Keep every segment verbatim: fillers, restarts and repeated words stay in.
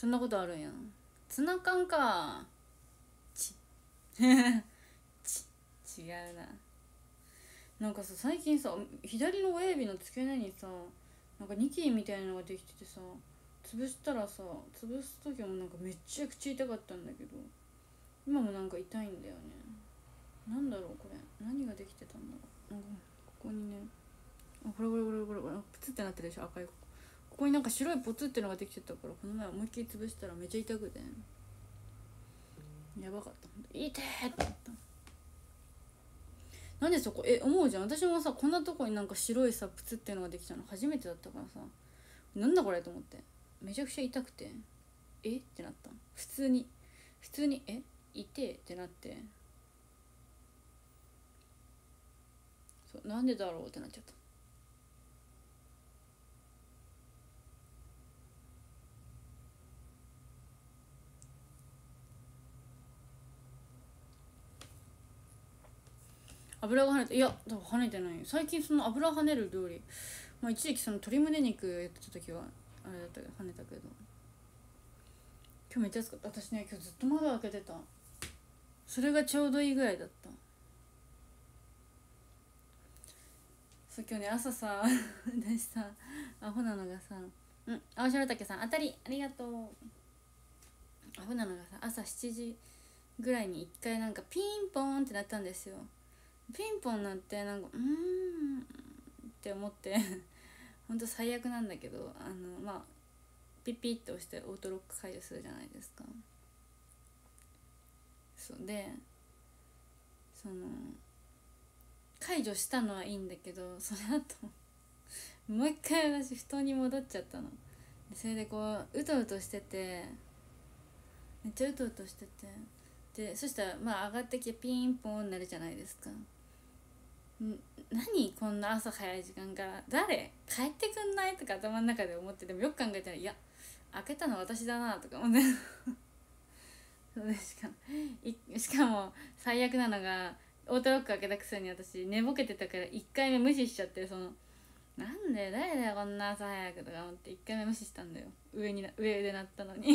そんなことあるんや。ツナ缶か。ちち違うな。なんかさ最近さ左の親指の付け根にさなんかニキビみたいなのができててさ、潰したらさ潰す時もなんかめちゃくちゃ痛かったんだけど、今もなんか痛いんだよね。なんだろうこれ、何ができてたんだろう。なんかここにね、あこれこれこれこれこれプツってなってるでしょ、赤いここ。ここになんか白いポツってのができてたから、この前思いっきり潰したらめっちゃ痛くてやばかった。痛えって思った。なんでそこえ思うじゃん。私もさこんなとこになんか白いさプツっていうのができたの初めてだったからさ、なんだこれと思って、めちゃくちゃ痛くてえってなった。普通に普通にえ痛えってなって、そうなんでだろうってなっちゃった。油が跳ねて、いや多分跳ねてない。最近その油跳ねる料理、まあ一時期その鶏胸肉やってた時はあれだったけど跳ねたけど、今日めっちゃ暑かった。私ね今日ずっと窓開けてた。それがちょうどいいぐらいだった。そう今日ね朝さ私さアホなのがさ、うん青白竹さん当たりありがとう。アホなのがさ朝しちじぐらいに一回なんかピンポンってなったんですよ。ピンポンなんてなんかうーんって思ってほんと最悪なんだけど、あのまあピッピッと押してオートロック解除するじゃないですか。そうでその解除したのはいいんだけど、その後もう一回私布団に戻っちゃったの。それでこううとうとしてて、めっちゃうとうとしてて、でそしたらまあ上がってきてピンポンになるじゃないですか。ん何こんな朝早い時間から誰帰ってくんないとか頭の中で思って、でもよく考えたらいや開けたの私だなとか思ってそうでしかいしかも最悪なのがオートロック開けたくせに私寝ぼけてたからいっかいめ無視しちゃって、そのなんで誰だよこんな朝早くとか思っていっかいめ無視したんだよ。上にな上で鳴ったのに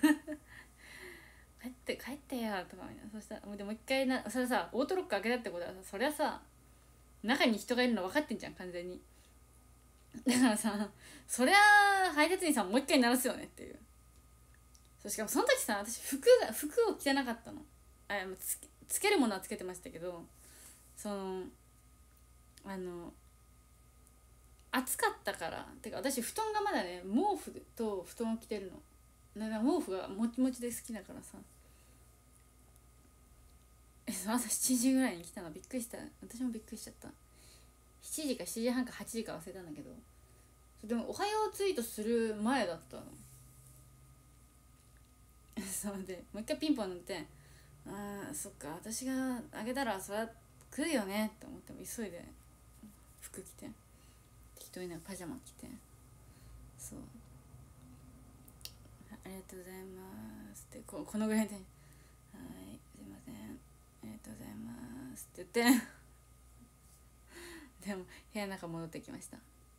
帰って帰ってよとかみたいな。そしたらもうでもう一回な、それさオートロック開けたってことはさ、そりゃさ中に人がいるの分かってんじゃん完全に。だからさそりゃ配達員さんもう一回鳴らすよねっていう。そうしかもその時さ私服が服を着てなかったの。あつけつけるものはつけてましたけど、そのあの暑かったから、てか私布団がまだね毛布と布団を着てるの。だから毛布がもちもちで好きだからさ、朝しちじぐらいに来たのびっくりした。私もびっくりしちゃった。しちじかしちじはんかはちじか忘れたんだけど、でもおはようツイートする前だったのそうでもう一回ピンポン鳴って、あーそっか私があげたらそれは来るよねって思っても急いで服着て適当になんかパジャマ着て、そうありがとうございますって こ, このぐらいで、はいすいませんありがとうございますって言ってでも部屋の中戻ってきました。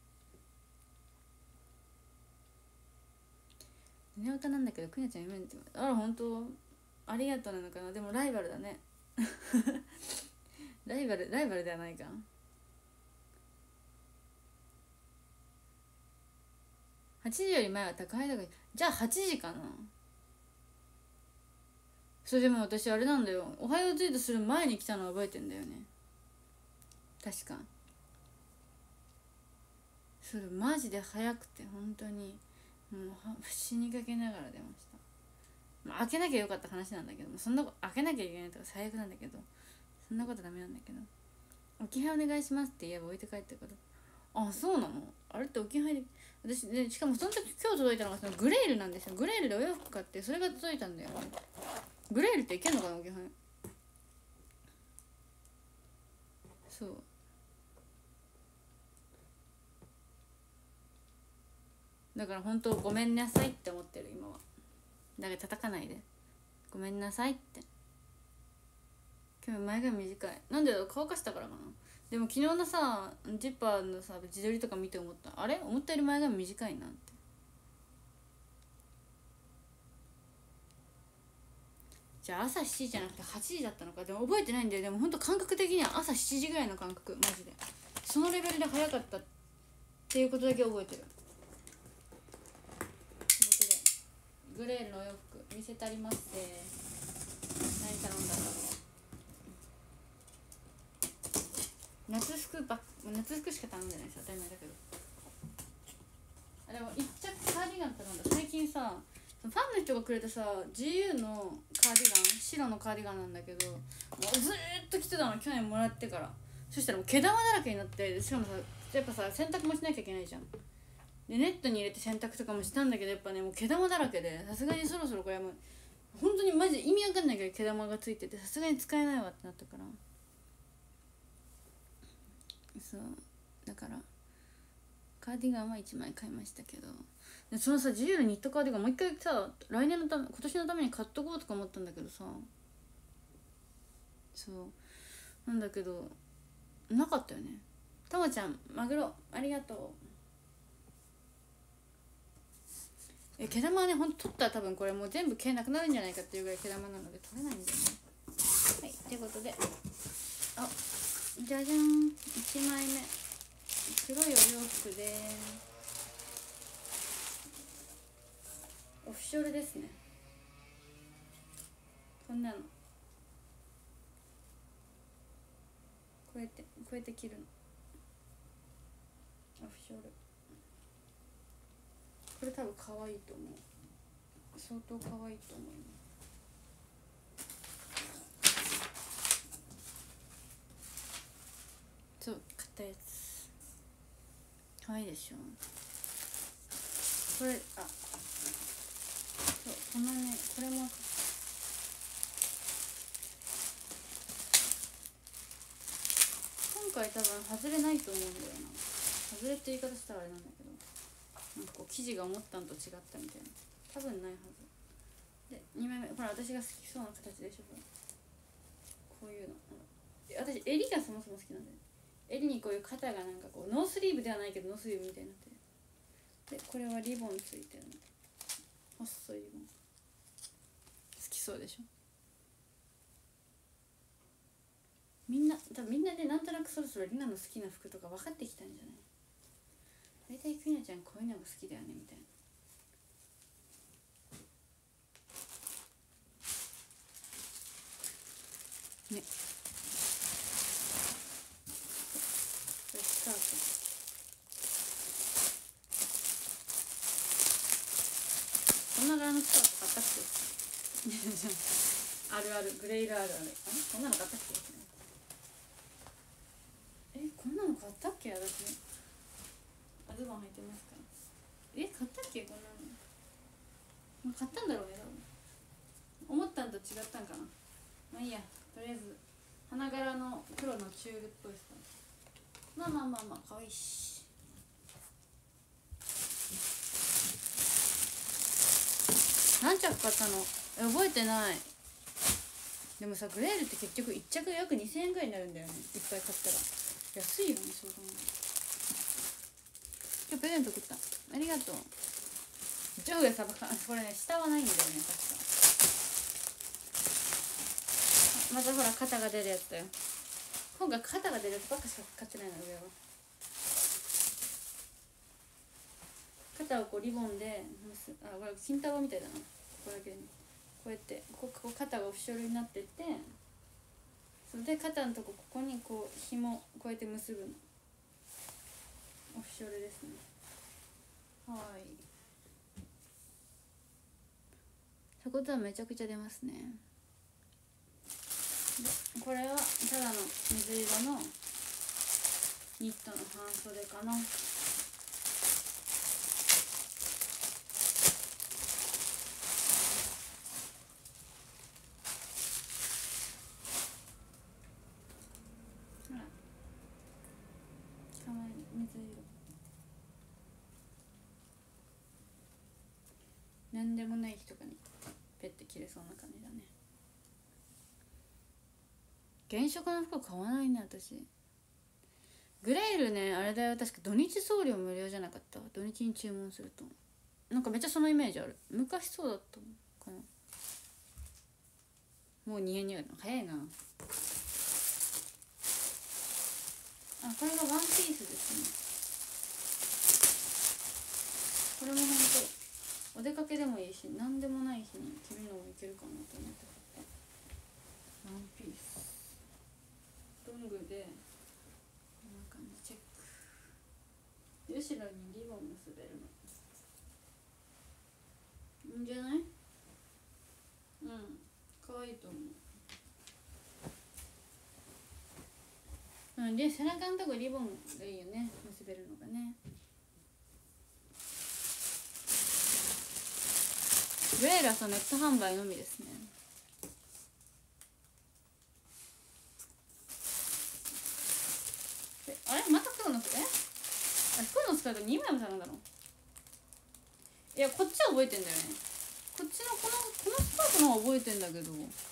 寝歌なんだけどくにゃちゃん夢見てます。あら本当ありがとうなのかな。でもライバルだねライバルライバルではないか。はちじより前は高い高い、じゃあはちじかな。それでも私あれなんだよ、おはようツイートする前に来たのは覚えてんだよね確か。それマジで早くて本当にもう死にかけながら出ました。まあ、開けなきゃよかった話なんだけど、そんなこと開けなきゃいけないとか最悪なんだけど、そんなことダメなんだけど、置き配お願いしますって言えば置いて帰ってくる。あそうなの。あれって置き配で私で、しかもその時今日届いたのがそのグレールなんですよ。グレールでお洋服買ってそれが届いたんだよね。グレールっていけんのかな置き配。そうだから本当ごめんなさいって思ってる今は。だから叩かないでごめんなさいって。今日前髪短いなんでだろう、乾かしたからかな。でも昨日のさジッパーのさ自撮りとか見て思った、あれ思ったより前髪短いなって。 じゃあ朝しちじじゃなくてはちじだったのか。でも覚えてないんだよ。でもほんと感覚的には朝しちじぐらいの感覚、マジでそのレベルで早かったっていうことだけ覚えてる。ということでグレールのお洋服見せてあります。何頼んだんだろう。夏服ばっ夏服しか頼んでないです、当たり前だけど。あでも一着カーディガン頼んだ。最近さファンの人がくれたさ ジーユー のカーディガン、白のカーディガンなんだけど、もうずーっと着てたの、去年もらってから。そしたらもう毛玉だらけになって、しかもさやっぱさ洗濯もしなきゃいけないじゃん。でネットに入れて洗濯とかもしたんだけど、やっぱねもう毛玉だらけで、さすがにそろそろこれもう本当にマジで意味わかんないけど毛玉がついてて、さすがに使えないわってなったから、そうだからカーディガンはいちまい買いましたけど、でそのさ ジーユー のニットカーディガンもう一回さ来年のため今年のために買っとこうとか思ったんだけどさ、そうなんだけどなかったよね。たまちゃんマグロありがとう。え毛玉はねほんと取ったら多分これもう全部毛なくなるんじゃないかっていうぐらい毛玉なので取れないんだよね。はいということで、あじゃじゃんいちまいめ黒いお洋服でオフショルですね。こんなのこうやってこうやって着るのオフショル。これ多分可愛いと思う、相当可愛いと思います。そう買ったやつ可愛いでしょこれ。あそうこのねこれも今回多分外れないと思うんだよな。外れって言い方したらあれなんだけど、なんかこう生地が思ったんと違ったみたいな、多分ないはずで。にまいめほら私が好きそうな形でしょ、こういうの。私襟がそもそも好きなんだよ。襟にこういう肩がなんかこうノースリーブではないけどノースリーブみたいになってる。でこれはリボンついてるの、細いリボン。好きそうでしょ。みんな多分みんなでなんとなくそろそろリナの好きな服とか分かってきたんじゃない。大体クイナちゃんこういうのが好きだよねみたいなね。これスカート、こんな柄のスカート買ったっけあるあるグレールあるある。あこんなの買ったっけ。えこんなの買ったっけ私。あズボン履いてますから。え買ったっけこんなの。買ったんだろうね多分。思ったんと違ったんかな。まあいいや、とりあえず花柄の黒のチュールっぽいですか。まあまあまあまあ可愛いし。何着買ったのえ覚えてない。でもさグレールって結局いっ着約にせんえんぐらいになるんだよね、いっぱい買ったら。安いよね、そう考えると。今日プレゼント送った、ありがとう。上下さばかこれね下はないんだよね確か。またほら肩が出るやつだよ。今回肩が出るやつばっかしか買ってないの上は。肩をこうリボンで結あこれ金太郎みたいだな。ここだけにこうやってここ肩がオフショルになってて、それで肩のとこここにこう紐こうやって結ぶのオフショルですね。はい。ってことはめちゃくちゃ出ますね。でこれはただの水色のニットの半袖かな。ほらかわいい水色。なんでもない日とかにペッて着れそうな感じだね。原色の服買わないね私。グレールねあれだよ、確か土日送料無料じゃなかった。土日に注文するとなんかめっちゃそのイメージある。昔そうだったのかな。 もうにえんになるの早いな。あ、これがワンピースですね。これもほんとお出かけでもいいし何でもない日に着るのもいけるかなと思って買ったワンピース。ロングでこんな感じ。チェック。後ろにリボン結べるのいいんじゃない？うん、可愛いと思う。うん、で背中のとこリボンがいいよね、結べるのがね。ウェーラスはネット販売のみですね。え、あれまた黒の服？えあ、黒のスカートにまいも頼んだの？いや、こっちは覚えてんだよね。こっちのこのこのスカートの方は覚えてんだけど、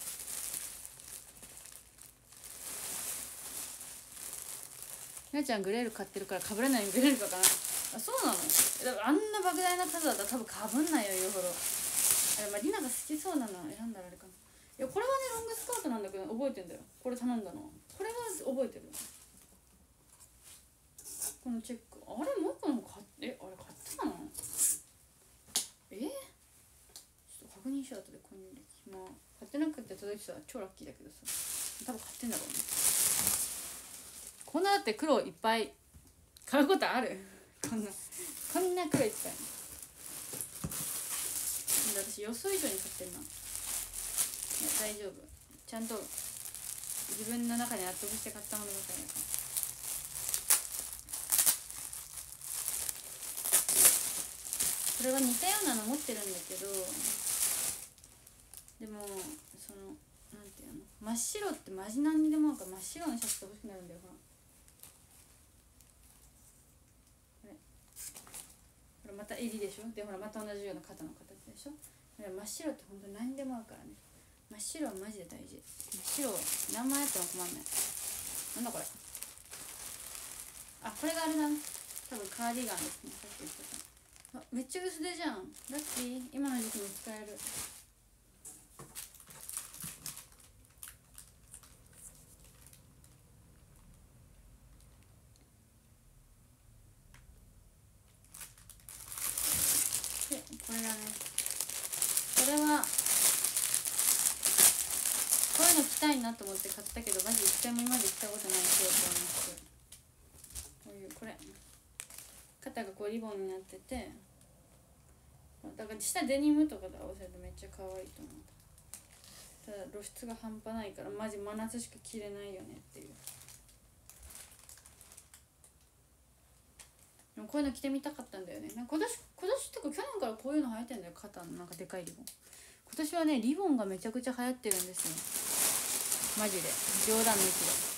なちゃんグレール買ってるから被らないようにグレールかかな。あ、そうなの？だからあんな莫大な数だったら多分被んないよ、言うほど。あれ、まあ、リナが好きそうなの選んだらあれかな。いや、これはねロングスカートなんだけど覚えてんだよ。これ頼んだのこれは覚えてる。このチェック、あれもう一個の方買っえあれ買ったかな。えちょっと確認しよう。後で購入歴、まあ買ってなくて届いてたら超ラッキーだけどさ、多分買ってんだろうね。こんなだって黒いっぱい買うことある？こんなこんな黒いっぱい。私予想以上に買ってるな。いや大丈夫、ちゃんと自分の中で納得して買ったものばかりだから。これは似たようなの持ってるんだけど、でもそのなんていうの、真っ白ってマジ何にでもなんか真っ白のシャツが欲しくなるんだよ。ほらこれこれまた襟でしょ。でほらまた同じような肩の形でしょ。真っ白って本当に何でも合うからね。真っ白はマジで大事。真っ白何枚あっても困んない。なんだこれ。あ、これがあれだね、多分カーディガンですね。さっき言ってた。あ、めっちゃ薄手じゃん。ラッキー。今の時期に使える。でこれだね。これはこういうの着たいなと思って買ったけどマジ一回も今まで着たことないコートなんですよ。こういうこれ肩がこうリボンになってて、だから下デニムとかで合わせるとめっちゃ可愛いと思う。ただ露出が半端ないからマジ真夏しか着れないよねっていう。でもこういうの着てみたかったんだよね。なんか今年今年ってか去年からこういうの流行ってんだよ。肩のなんかでかいリボン。今年はねリボンがめちゃくちゃ流行ってるんですよ。マジで冗談抜きで。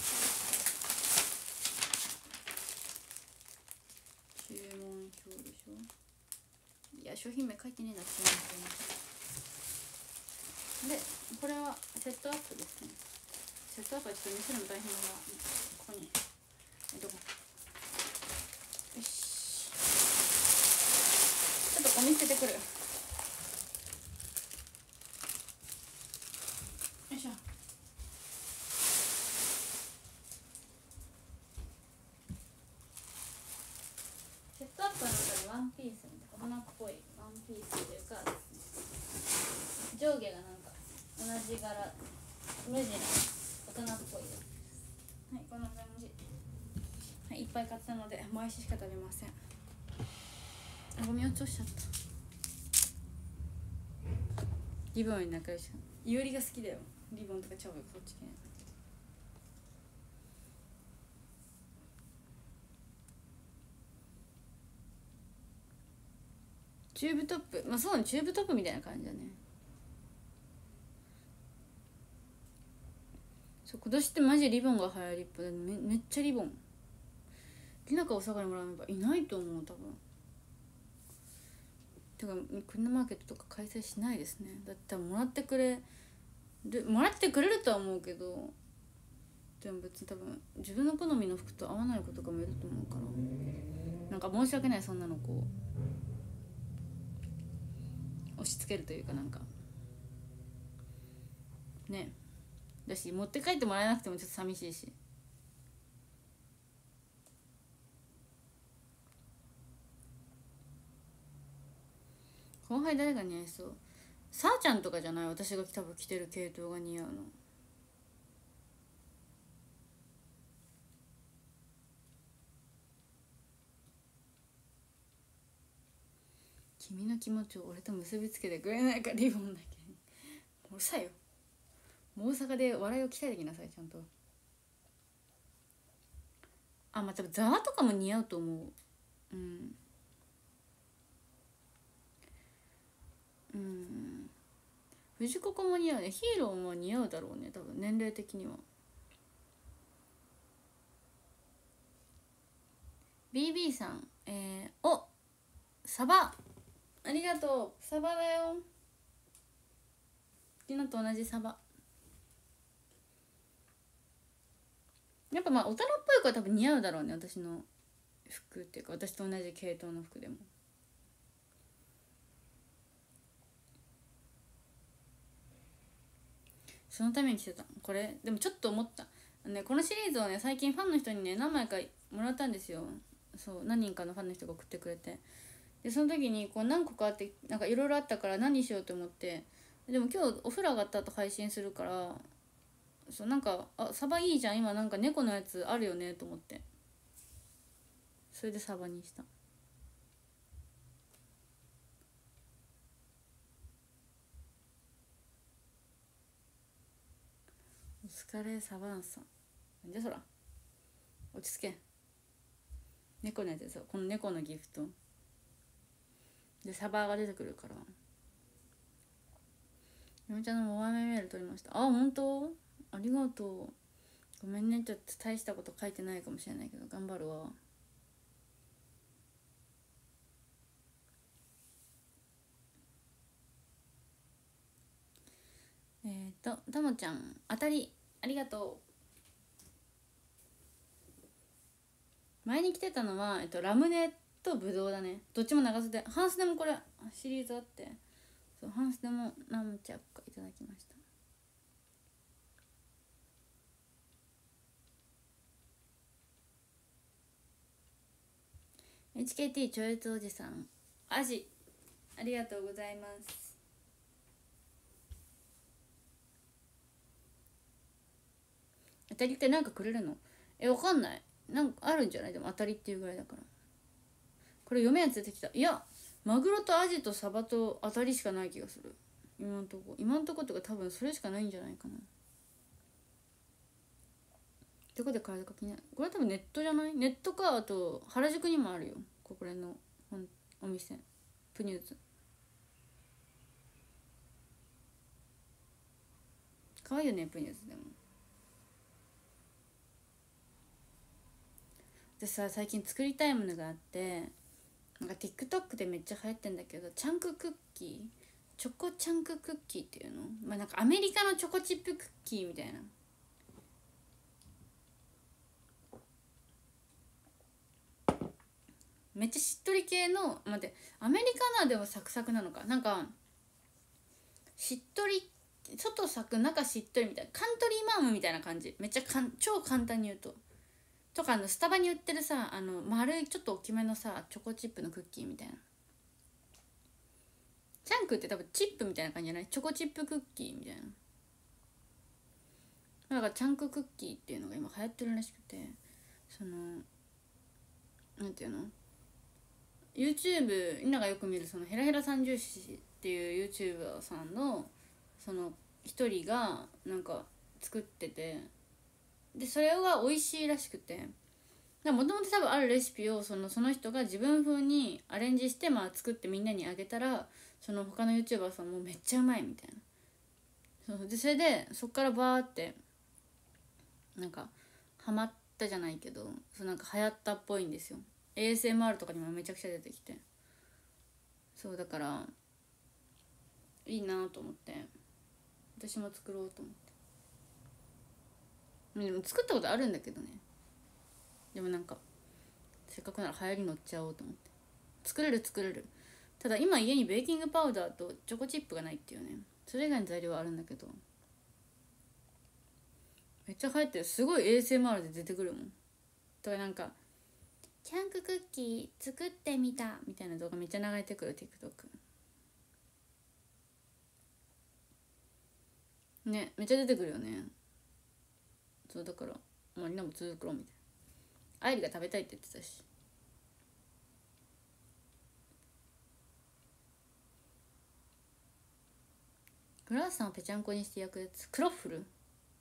注文表でしょ。いや商品名書いてねえな。注文表でこれはセットアップですね。セットアップはちょっと見せるの大変だが、ここにえどこよし、ちょっとお見せてくる。よいしょ。セットアップの中にワンピースみたいな大人っぽいワンピースというか、上下がなんか同じ柄無地の大人っぽいです。はい、こんな感じ。はい、いっぱい買ったのでもやししか食べません。あ、ゴミ落としちゃった。リボンに仲良し。いおりが好きだよ。リボンとか超こっち系。チューブトップ、まあそうね、チューブトップみたいな感じだね。そう、今年ってマジリボンが流行りっぱで め, めっちゃリボン。リナかお下がりもらえばいないと思う多分。てかクリナマーケットとか開催しないですね。だってもらってくれるもらってくれるとは思うけど、でも別に多分自分の好みの服と合わない子とかもいると思うから、なんか申し訳ない。そんなのこう押し付けるというかなんかね。 だし、持って帰ってもらえなくてもちょっと寂しいし。後輩誰が似合いそう？さあちゃんとかじゃない？私が多分着てる系統が似合うの。君の気持ちを俺と結びつけてくれないかリボンだけ。うるさいよ。もう大阪で笑いを鍛えてきなさいちゃんと。あ、まあ多分ざわとかも似合うと思う。うんうん藤子も似合うね。ヒーローも似合うだろうね多分年齢的には。 ビービー さん、えー、おサバありがとう。サバだよ。昨日と同じサバ。やっぱまあ大人っぽい子は多分似合うだろうね私の服っていうか、私と同じ系統の服でも。そのために着てたこれ。でもちょっと思ったね、このシリーズをね最近ファンの人にね何枚かもらったんですよ。そう何人かのファンの人が送ってくれて、でその時にこう何個かあってなんかいろいろあったから何しようと思って、でも今日お風呂上がった後配信するから、そうなんかあサバいいじゃん今なんか猫のやつあるよねと思って、それでサバにした。お疲れサバンさん。なんじゃそら、落ち着け。猫のやつですよ、この猫のギフトでサバが出てくるから。ゆめちゃんのモバメメール取りました。あ、本当？ありがとう。ごめんね、ちょっと大したこと書いてないかもしれないけど頑張るわ。えっ、ー、とともちゃん当たりありがとう。前に来てたのは、えっと、ラムネとブドウだね。どっちも長袖。ハンスでもこれシリーズあって、そうハンスでも何着かいただきました。エイチケーティー 超越おじさんアジありがとうございます。当たりってなんかくれるの？え、わかんない。なんかあるんじゃない？でも当たりっていうぐらいだから。これ読めやつ出てきた。いやマグロとアジとサバと当たりしかない気がする今んとこ。今んとこってか多分それしかないんじゃないかな。どこで買えるか気になる。これ多分ネットじゃない？ネットか、あと原宿にもあるよここらのお店。プニューズかわいいよねプニューズでも。私さ最近作りたいものがあって、なんか TikTok でめっちゃ流行ってんだけど、チャンククッキー、チョコチャンククッキーっていうの、まあなんかアメリカのチョコチップクッキーみたいな。めっちゃしっとり系の、待ってアメリカなでもサクサクなのか、なんかしっとり外サク中しっとりみたいな、カントリーマームみたいな感じ。めっちゃかん超簡単に言うと、とかあのスタバに売ってるさ、あの丸いちょっと大きめのさチョコチップのクッキーみたいな。チャンクって多分チップみたいな感じじゃない？チョコチップクッキーみたいな。だからチャンククッキーっていうのが今流行ってるらしくて、そのなんていうの、 YouTube みんながよく見るそのヘラヘラ三重視っていう YouTuber さんのその一人がなんか作ってて、でそれが美味しいらしくて、もともと多分あるレシピをそのその人が自分風にアレンジしてまあ作ってみんなにあげたら、その他の YouTuber さんもめっちゃうまいみたいな。そうでそれでそっからバーってなんかハマったじゃないけど、そうなんか流行ったっぽいんですよ。 エーエスエムアール とかにもめちゃくちゃ出てきて、そうだからいいなと思って私も作ろうと思って。でも作ったことあるんだけどね、でもなんかせっかくなら流行り乗っちゃおうと思って。作れる作れる。ただ今家にベーキングパウダーとチョコチップがないっていうね。それ以外の材料はあるんだけど、 めっちゃ流行ってる。すごい エーエスエムアール で出てくるもん。とかなんかキャンククッキー作ってみたみたいな動画めっちゃ流れてくる TikTok ね、めっちゃ出てくるよね。そうだからまあみんなも続くろみたいな。愛理が食べたいって言ってたし。クロワッサンをぺちゃんこにして焼くやつ、クロッフル、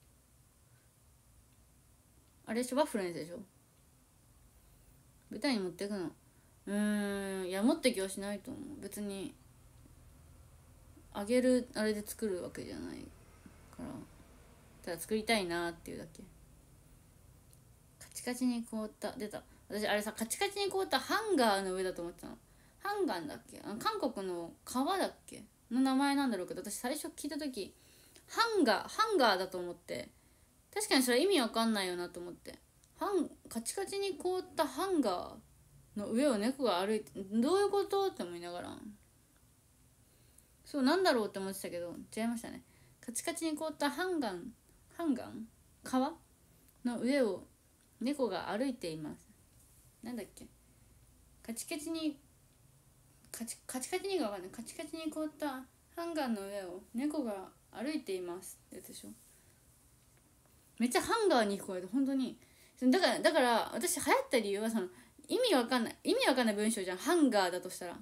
あれでしょ、ワッフルのやつでしょ。舞台に持っていくの、うーん、いや持ってきはしないと思う。別にあげるあれで作るわけじゃないから、ただ作りたいなっていうだけ。カチカチに凍った、出た。私あれさ、カチカチに凍ったハンガーの上だと思ってたの。ハンガーだっけ、あの韓国の川だっけの名前なんだろうけど、私最初聞いた時ハンガーハンガーだと思って、確かにそれ意味わかんないよなと思って、ハンカチカチに凍ったハンガーの上を猫が歩いてどういうことって思いながら、そうなんだろうって思ってたけど違いましたね。カチカチに凍ったハンガンハンガン川の上を猫が歩いています。なんだっけ、カチカチにカチカチカチにがわかんない。カチカチに凍ったハンガーの上を猫が歩いていますってやつでしょ。めっちゃハンガーに聞こえる本当に。だからだから私流行った理由はその意味わかんない意味わかんない文章じゃん、ハンガーだとしたら。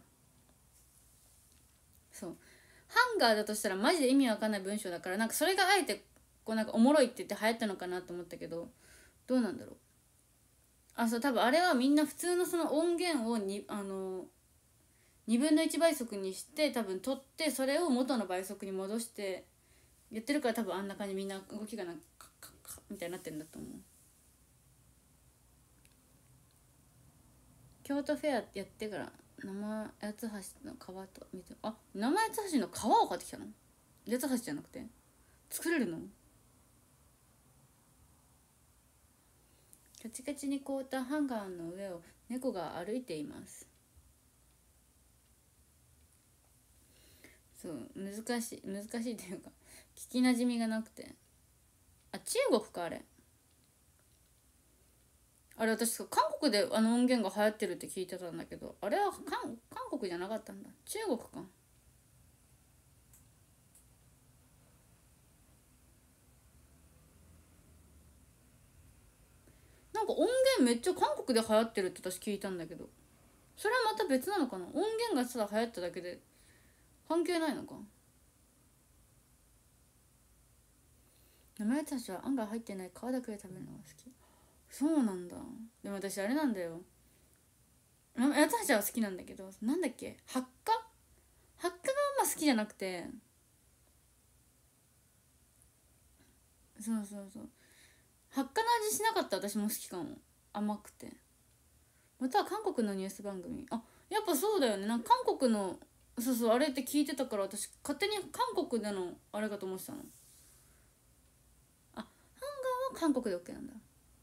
そうハンガーだとしたらマジで意味わかんない文章だから、なんかそれがあえてこうなんかおもろいって言って流行ったのかなと思ったけど、どうなんだろう。あ、そう多分あれはみんな普通のその音源をにあのにぶんのいち倍速にして多分取って、それを元の倍速に戻してやってるから、多分あんな感じみんな動きがなんかカッカッカッみたいになってるんだと思う。京都フェアやってから生八つ橋の皮と見て、あ、生八つ橋の皮を買ってきたの。八つ橋じゃなくて作れるの。カチカチに凍ったハンガーの上を猫が歩いています。そう難しい難しいというか聞きなじみがなくて。あ、中国かあれ。あれ私韓国であの音源が流行ってるって聞いてたんだけど、あれは韓韓国じゃなかったんだ、中国か。なんか音源めっちゃ韓国で流行ってるって私聞いたんだけど、それはまた別なのかな。音源がただ流行っただけで関係ないのか。生やつ橋は案外入ってない皮だけで食べるのが好き。そうなんだ。でも私あれなんだよ、八つ橋は好きなんだけど、なんだっけ、発火発火があんま好きじゃなくて。そうそうそう、発火の味しなかった。私も好きかも、甘くて。または韓国のニュース番組、あ、やっぱそうだよね。なんか韓国のそうそうあれって聞いてたから、私勝手に韓国でのあれかと思ってたの。あ、ハンガーは韓国で OK なんだ。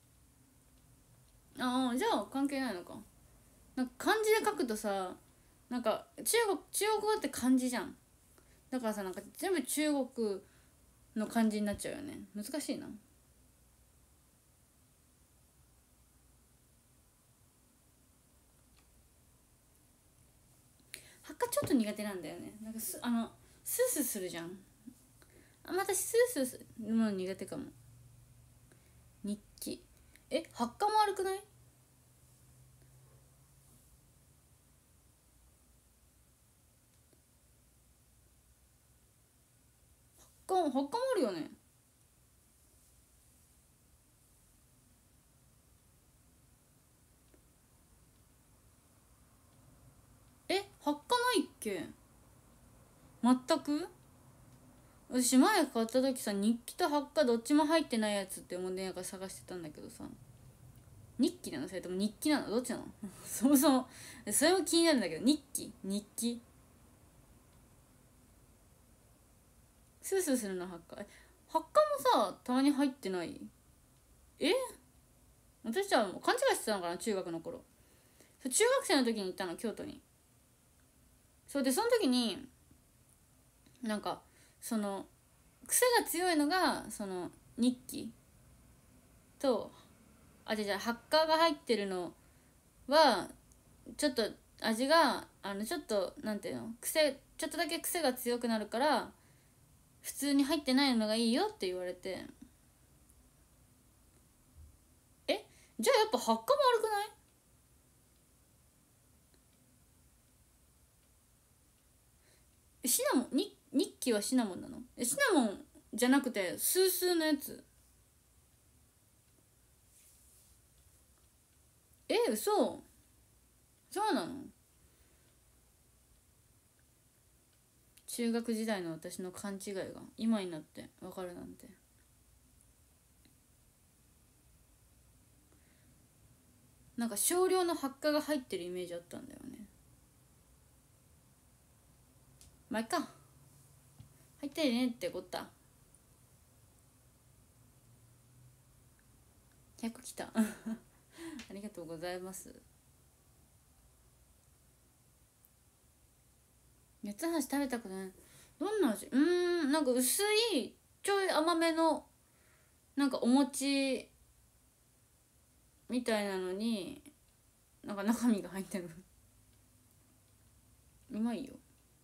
ああ、じゃあ関係ないのか。なんか漢字で書くとさ、なんか中国中国語って漢字じゃん。だからさ、なんか全部中国の漢字になっちゃうよね。難しいな。発火ちょっと苦手なんだよね。なんかすあのスースーするじゃん。あ、またスースーするの苦手かも。日記、え、発火も悪くない？発火もあるよね。え、発火ないっけ？全く。私前買った時さ、日記と発火どっちも入ってないやつって思いながら探してたんだけどさ、日記なのそれとも日記なの、どっちなのそもそもそれも気になるんだけど、日記日記スースーするの発火、発火もさたまに入ってない？え、私じゃあ勘違いしてたのかな、中学の頃。中学生の時に行ったの、京都に。そうで、その時になんかその癖が強いのがその日記と、あ、じゃじゃハッカーが入ってるのはちょっと味があのちょっとなんていうの、癖ちょっとだけ癖が強くなるから普通に入ってないのがいいよって言われて、えじゃあやっぱハッカーも悪くない？シナモンに日記はシナモンなの？えシナモンじゃなくてスースーのやつ？え嘘？そうなの？中学時代の私の勘違いが今になって分かるなんて。なんか少量の発火が入ってるイメージあったんだよね。まあいっか、入ってるねってこった。ひゃくきたありがとうございます。八つ橋食べたことない。どんな味？うーん、なんか薄いちょい甘めのなんかお餅みたいなのになんか中身が入ってるうまいよ。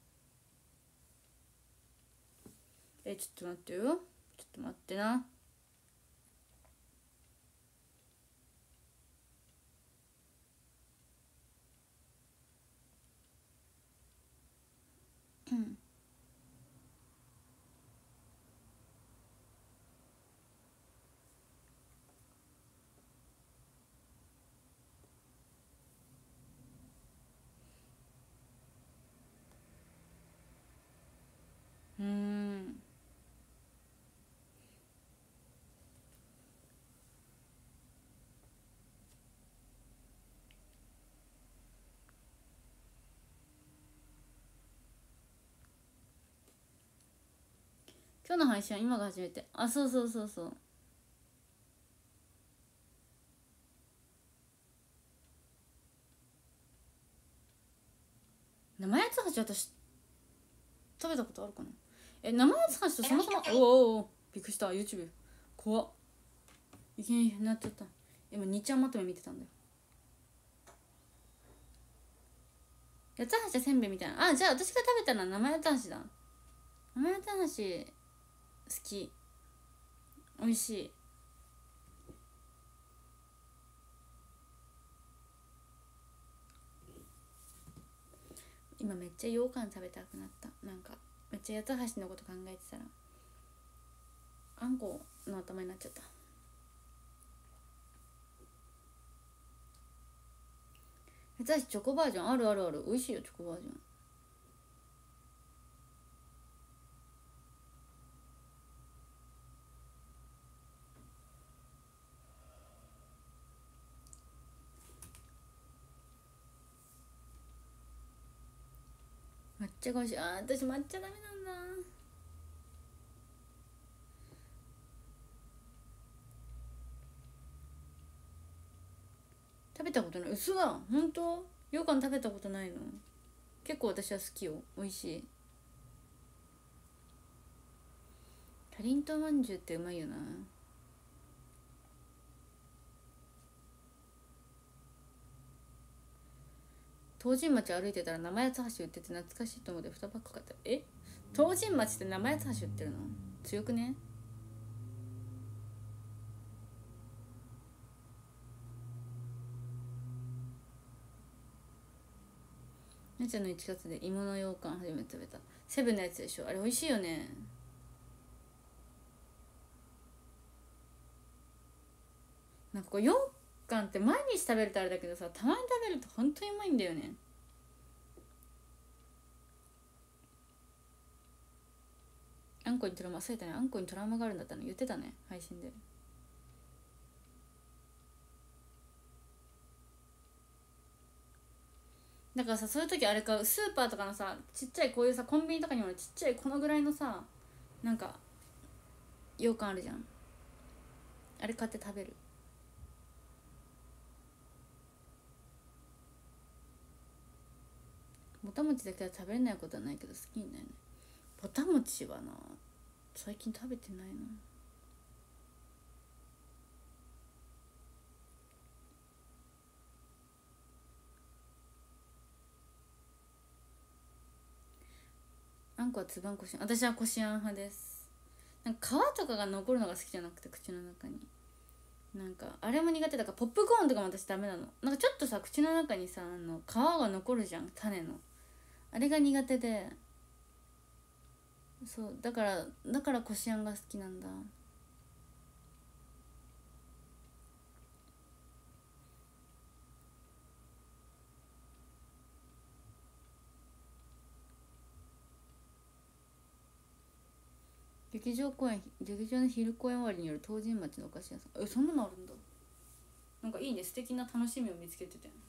えちょっと待ってよ、ちょっと待ってな。うんうーん今日の配信は今が初めて。あ、そうそうそうそう。生八つ橋私食べたことあるかな。え生八つ橋とそもそもおおおびっくりした。 YouTube 怖っ、いきなりなっちゃった。今にちゃんまとめ見てたんだよ。八つ橋せんべいみたいな。あ、じゃあ私が食べたのは生八つ橋だ。生八つ橋好き、美味しい。今めっちゃ羊羹食べたくなった。なんかめっちゃ八つ橋のこと考えてたらあんこの頭になっちゃった。八つ橋チョコバージョンあるあるある、美味しいよチョコバージョン。抹茶が美味しい。あー私抹茶ダメなんだ。食べたことない。嘘だ、本当？羊羹食べたことないの？結構私は好きよ、美味しい。かりんとうまんじゅうってうまいよな。東神町歩いてたら生八つ橋売ってて懐かしいと思って蓋ばっか買った。え東神町って生八つ橋売ってるの？強くね？なちゃんのいちがつで芋の羊羹初めて食べた。セブンのやつでしょ、あれ美味しいよね。なんかこう羊羹って毎日食べるとあれだけどさ、たまに食べると本当にうまいんだよね。あんこにトラウマ、そうやったね、あんこにトラウマがあるんだったの言ってたね配信で。だからさ、そういう時あれか、スーパーとかのさちっちゃいこういうさコンビニとかにもちっちゃいこのぐらいのさなんか羊羹あるじゃん、あれ買って食べる。ぼたもちだけは食べれないことはないけど好きになるね。ぼたもちはな最近食べてないな。 あんこはつばんこしあん、私はこしあん派です。なんか皮とかが残るのが好きじゃなくて、口の中になんかあれも苦手だから、ポップコーンとかも私ダメなの。なんかちょっとさ口の中にさあの皮が残るじゃん、種の。あれが苦手で、そうだからだからこしあんが好きなんだ。劇場公演、劇場の昼公演終わりによる東神町のお菓子屋さん。え、そんなのあるんだ。なんかいいね、素敵な楽しみを見つけてたよ。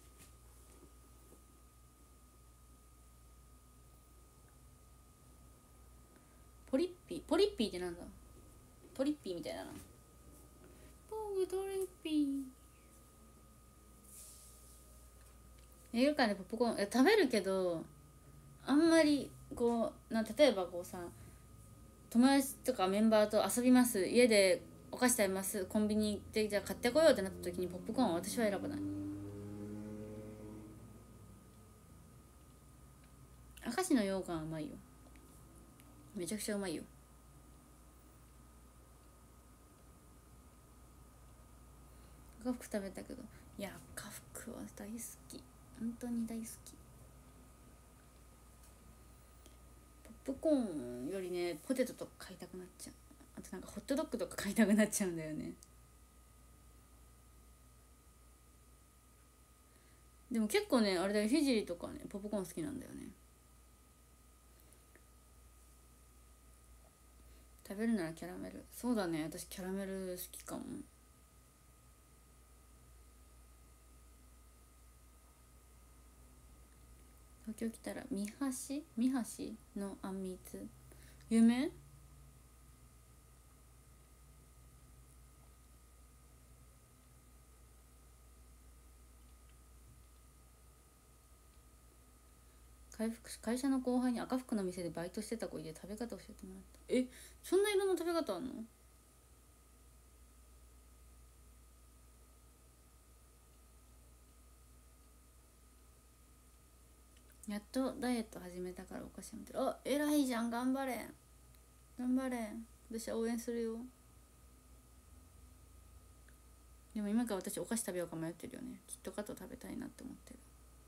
ポリッピー、ポリッピーってなんだ。トリッピーみたいな。ポグトリッピー。映画館でポップコーンえ食べるけど、あんまりこうな、例えばこうさ、友達とかメンバーと遊びます、家でお菓子食べます、コンビニ行ってじゃあ買ってこようってなった時にポップコーンは私は選ばない。明石の羊羹はうまいよ、めちゃくちゃうまいよ。赤福食べたけど、いや赤福は大好き、本当に大好き。ポップコーンよりねポテトとか買いたくなっちゃう。あとなんかホットドッグとか買いたくなっちゃうんだよね。でも結構ねあれだよ、ひじりとかねポップコーン好きなんだよね。食べるならキャラメル。そうだね、私キャラメル好きかも。東京来たら三橋三橋のあんみつ有名。回復会社の後輩に赤福の店でバイトしてた子で食べ方教えてもらった。え、そんないろんな食べ方あんの。やっとダイエット始めたからお菓子やめてる。あ、偉いじゃん、頑張れ頑張れ、私は応援するよ。でも今から私お菓子食べようか迷ってるよね。キットカット食べたいなって思ってる。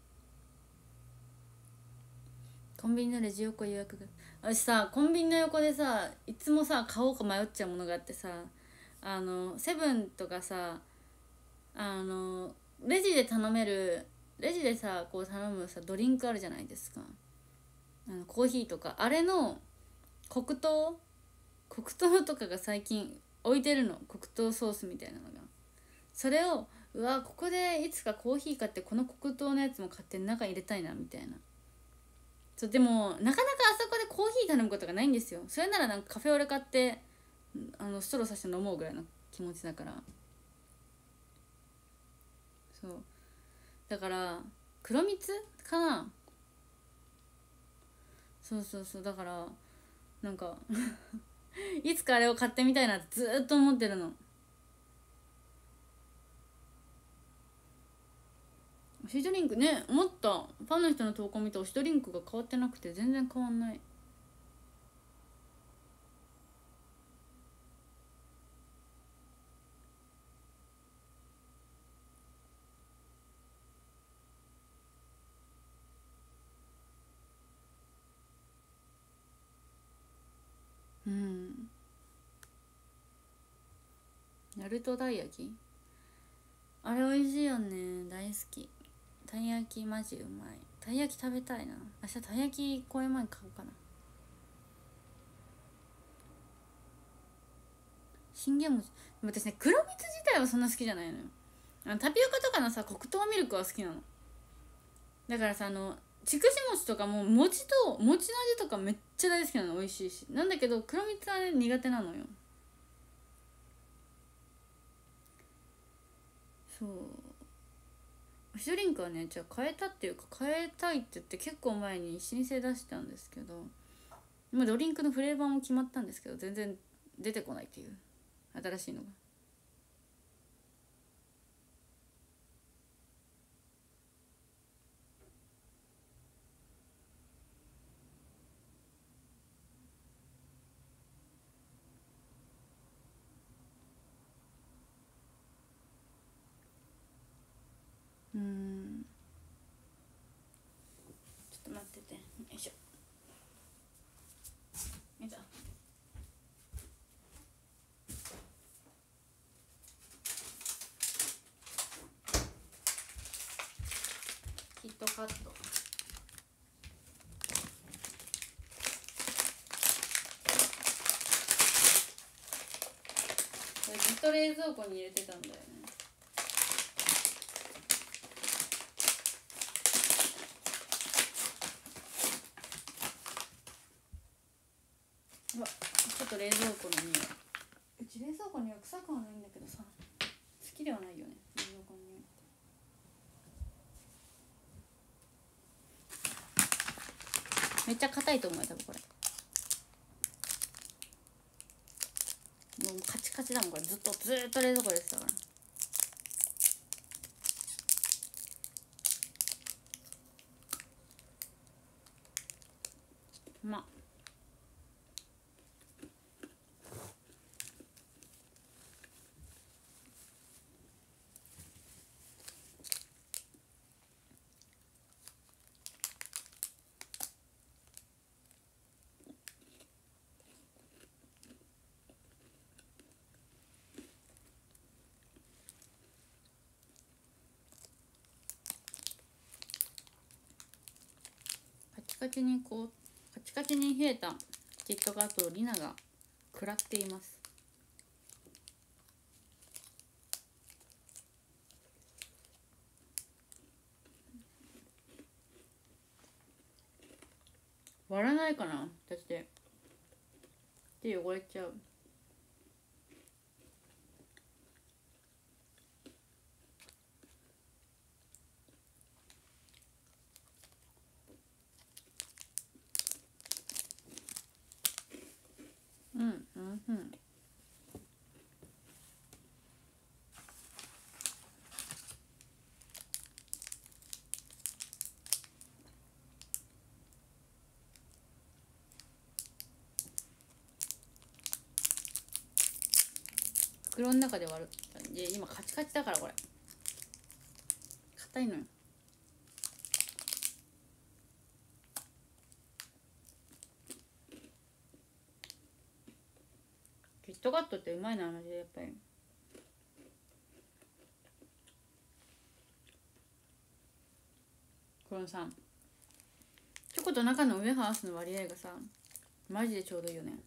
コンビニのレジ横予約が、私さコンビニの横でさいつもさ買おうか迷っちゃうものがあってさ、あのセブンとかさ、あのレジで頼める、レジでさこう頼むさドリンクあるじゃないですか、あのコーヒーとか、あれの黒糖黒糖とかが最近置いてるの、黒糖ソースみたいなのが。それをうわここでいつかコーヒー買ってこの黒糖のやつも買って中に入れたいなみたいな。そうでもなかなかあそこでコーヒー頼むことがないんですよ。それならなんかカフェオレ買ってあのストローさして飲もうぐらいの気持ちだから。そうだから黒蜜かな。そうそうそう、だからなんかいつかあれを買ってみたいなってずーっと思ってるの。推しドリンクね、思った。ファンの人の投稿見て推しドリンクが変わってなくて全然変わんない。うん、ナルト大焼きあれ美味しいよね、大好き。たい焼きマジうまい。たい焼き食べたいな。明日たい焼き公演前に買おうかな。信玄餅、私ね黒蜜自体はそんな好きじゃないのよ。あのタピオカとかのさ黒糖ミルクは好きなの。だからさ、あの筑紫餅とかも餅と餅の味とかめっちゃ大好きなの、美味しいし。なんだけど黒蜜はね苦手なのよ。そう、推しドリンクはね、じゃあ変えたっていうか変えたいって言って結構前に申請出したんですけど、今ドリンクのフレーバーも決まったんですけど全然出てこないっていう、新しいのが。 いしょよいしょ。キットカット、これずっと冷蔵庫に入れてたんだよね。うわ、ちょっと冷蔵庫の匂い。うち冷蔵庫の匂い臭くはないんだけどさ、好きではないよね、冷蔵庫の匂い。めっちゃ硬いと思うよ多分これ。もうカチカチだもんこれ。ずっとずーっと冷蔵庫でしたから。うまっ。カチカチにこうカチカチに冷えたキットカットをリナが食らっています。割らないかな私で。手汚れちゃう。うんうんうん。袋の中で割る。で今カチカチだからこれ硬いのよ。キットカットってうまいなマジで。やっぱりこのさチョコと中のウエハースの割合がさマジでちょうどいいよね。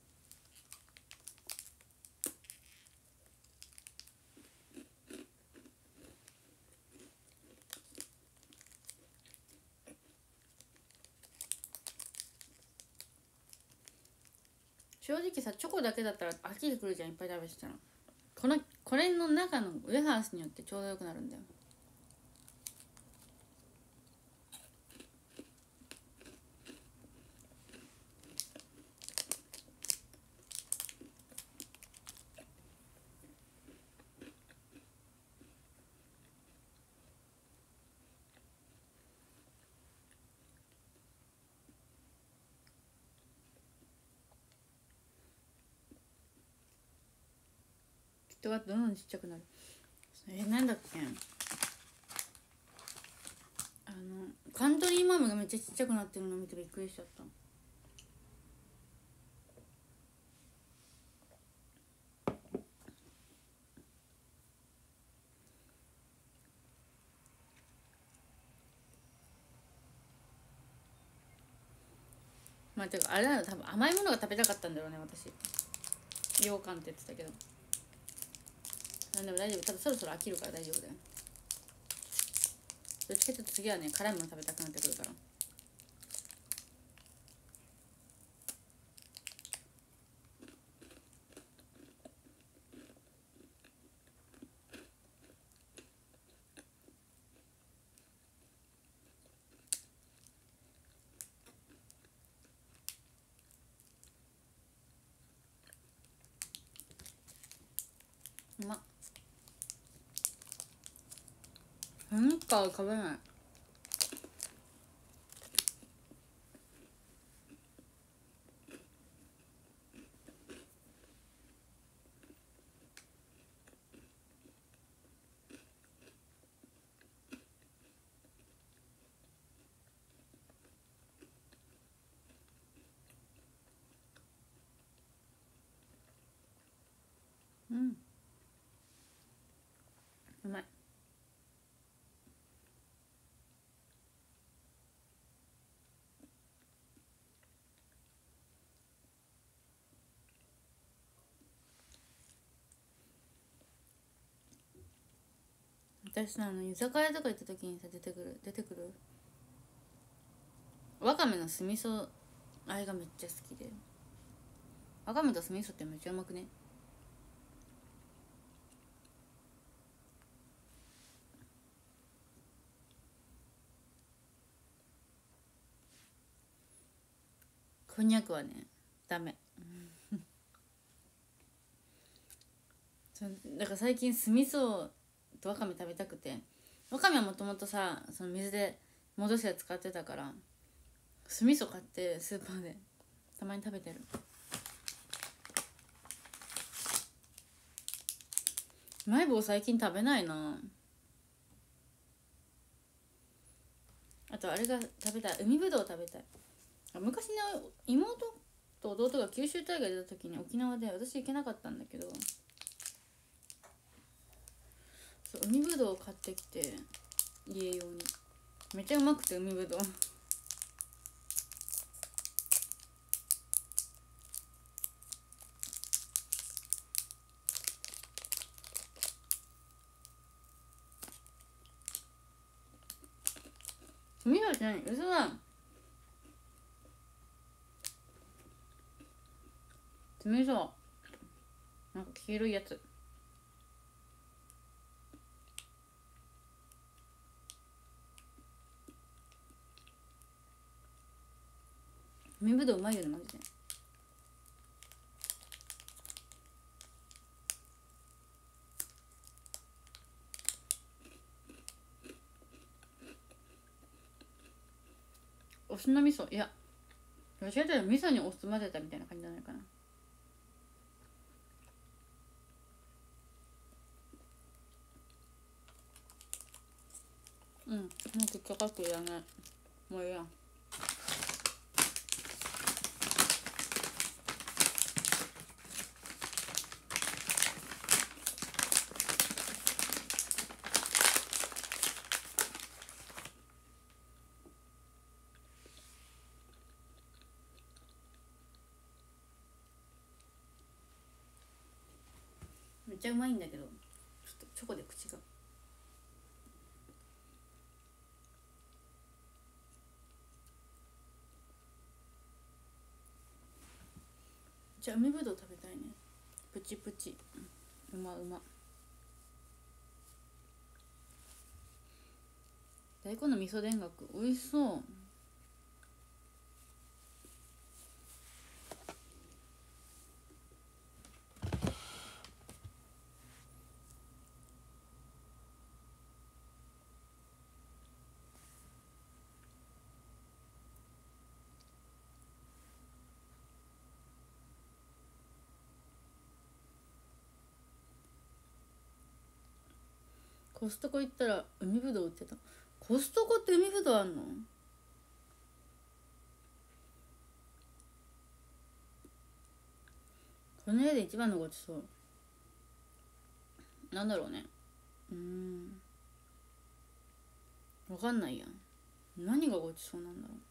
正直さチョコだけだったら飽きてくるじゃん、いっぱい食べてたら。このこれの中のウエハースによってちょうどよくなるんだよ。キットカットどんどんちっちゃくなる。えなんだっけ、あのカントリーマームがめっちゃちっちゃくなってるの見てびっくりしちゃった。まあてかあれだよ、多分甘いものが食べたかったんだろうね私。羊羹って言ってたけど、なんでも大丈夫。多分そろそろ飽きるから大丈夫だよ。どっちかっていうと次はね辛いもの食べたくなってくるから。うまっ。何かは食べない。 うん、うまい。私さ、あの居酒屋とか行った時にさ、出てくる出てくるわかめの酢味噌、あれがめっちゃ好きで、わかめと酢味噌ってめっちゃうまくね。こんにゃくはねダメだから最近酢味噌とわかめ食べたくて、わかめはもともとさ、その水で戻して使ってたから酢味噌買ってスーパーでたまに食べてる。うまい棒最近食べないな。あとあれが食べたい、海ぶどう食べたい。昔ね、妹と弟が九州大会出た時に沖縄で私行けなかったんだけど、そう海ぶどうを買ってきて家用に、めっちゃうまくて海ぶどう海ぶどうって何？嘘だ。冷そう。なんか黄色いやつ。海ぶどううまいよねマジで。お酢の味噌、いやどちらかというと味噌にお酢混ぜたみたいな感じじゃないかな。うん、もう結局かくいらない。もういいや。めっちゃうまいんだけど、ちょっとチョコで口が。じゃあ海ぶどう食べたいね。プチプチ、うまうま。大根の味噌田楽美味しそう。コストコ行ったら海ぶどう売ってた。コストコって海ぶどうあんの？この世で一番のごちそうなんだろうね。うーん、わかんないやん。何がごちそうなんだろ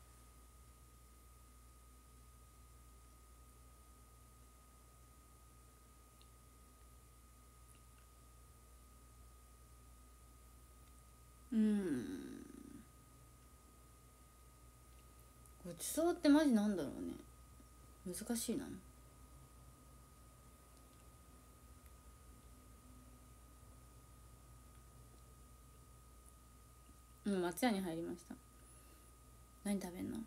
う。うーん、ごちそうってマジなんだろうね。難しいな。うん、松屋に入りました。何食べんの？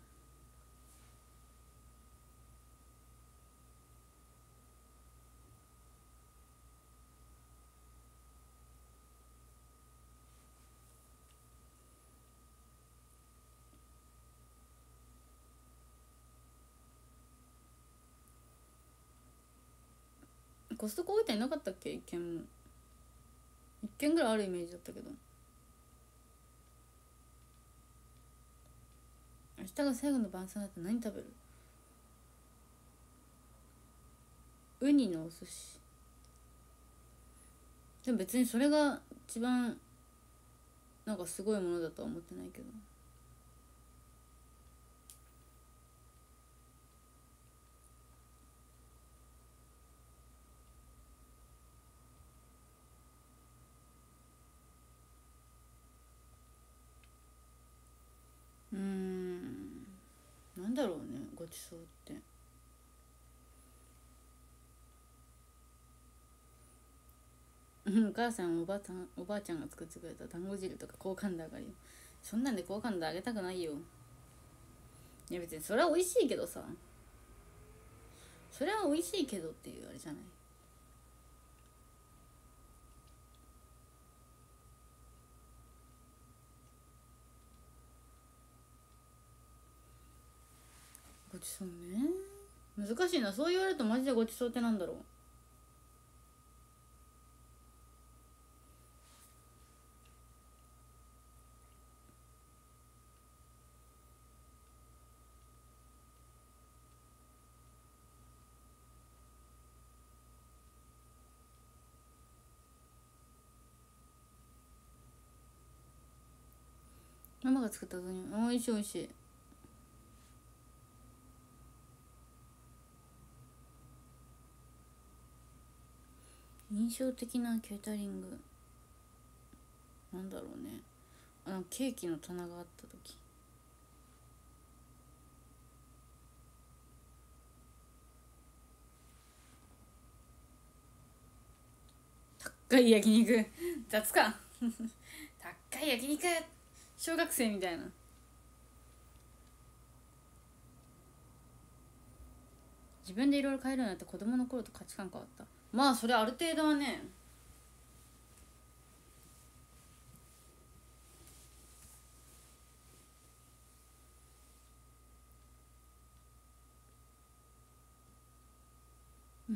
コストコ置いてなかったっけ？一軒も。一軒ぐらいあるイメージだったけど。明日が最後の晩餐だったら何食べる？ウニのお寿司。 でも別にそれが一番なんかすごいものだとは思ってないけど。うーん、なんだろうね、ごちそうって。お母さんおばあちゃんおばあちゃんが作ってくれた団子汁とか好感度上がるよ。そんなんで好感度上げたくないよ。いや別にそれは美味しいけどさ、それは美味しいけどっていうあれじゃない。ごちそうね、難しいな。そう言われるとマジでごちそうってなんだろう。ママが作った豆乳おいしいおいしい。印象的なケータリングなんだろうね。あのケーキの棚があった時、高い焼肉雑か高い焼肉小学生みたいな。自分でいろいろ買えるようになって子供の頃と価値観変わった。まあそれある程度はね。うん、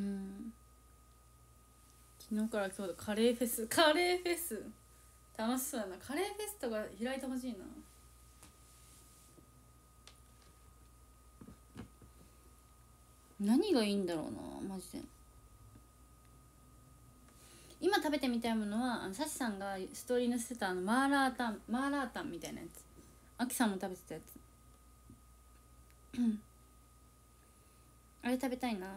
昨日から今日でカレーフェスカレーフェス楽しそうやな。カレーフェスとか開いてほしいな。何がいいんだろうなマジで。今食べてみたいものはサシさんがストーリーにしてたあのマーラータンマーラータンみたいなやつ。アキさんも食べてたやつあれ食べたいな。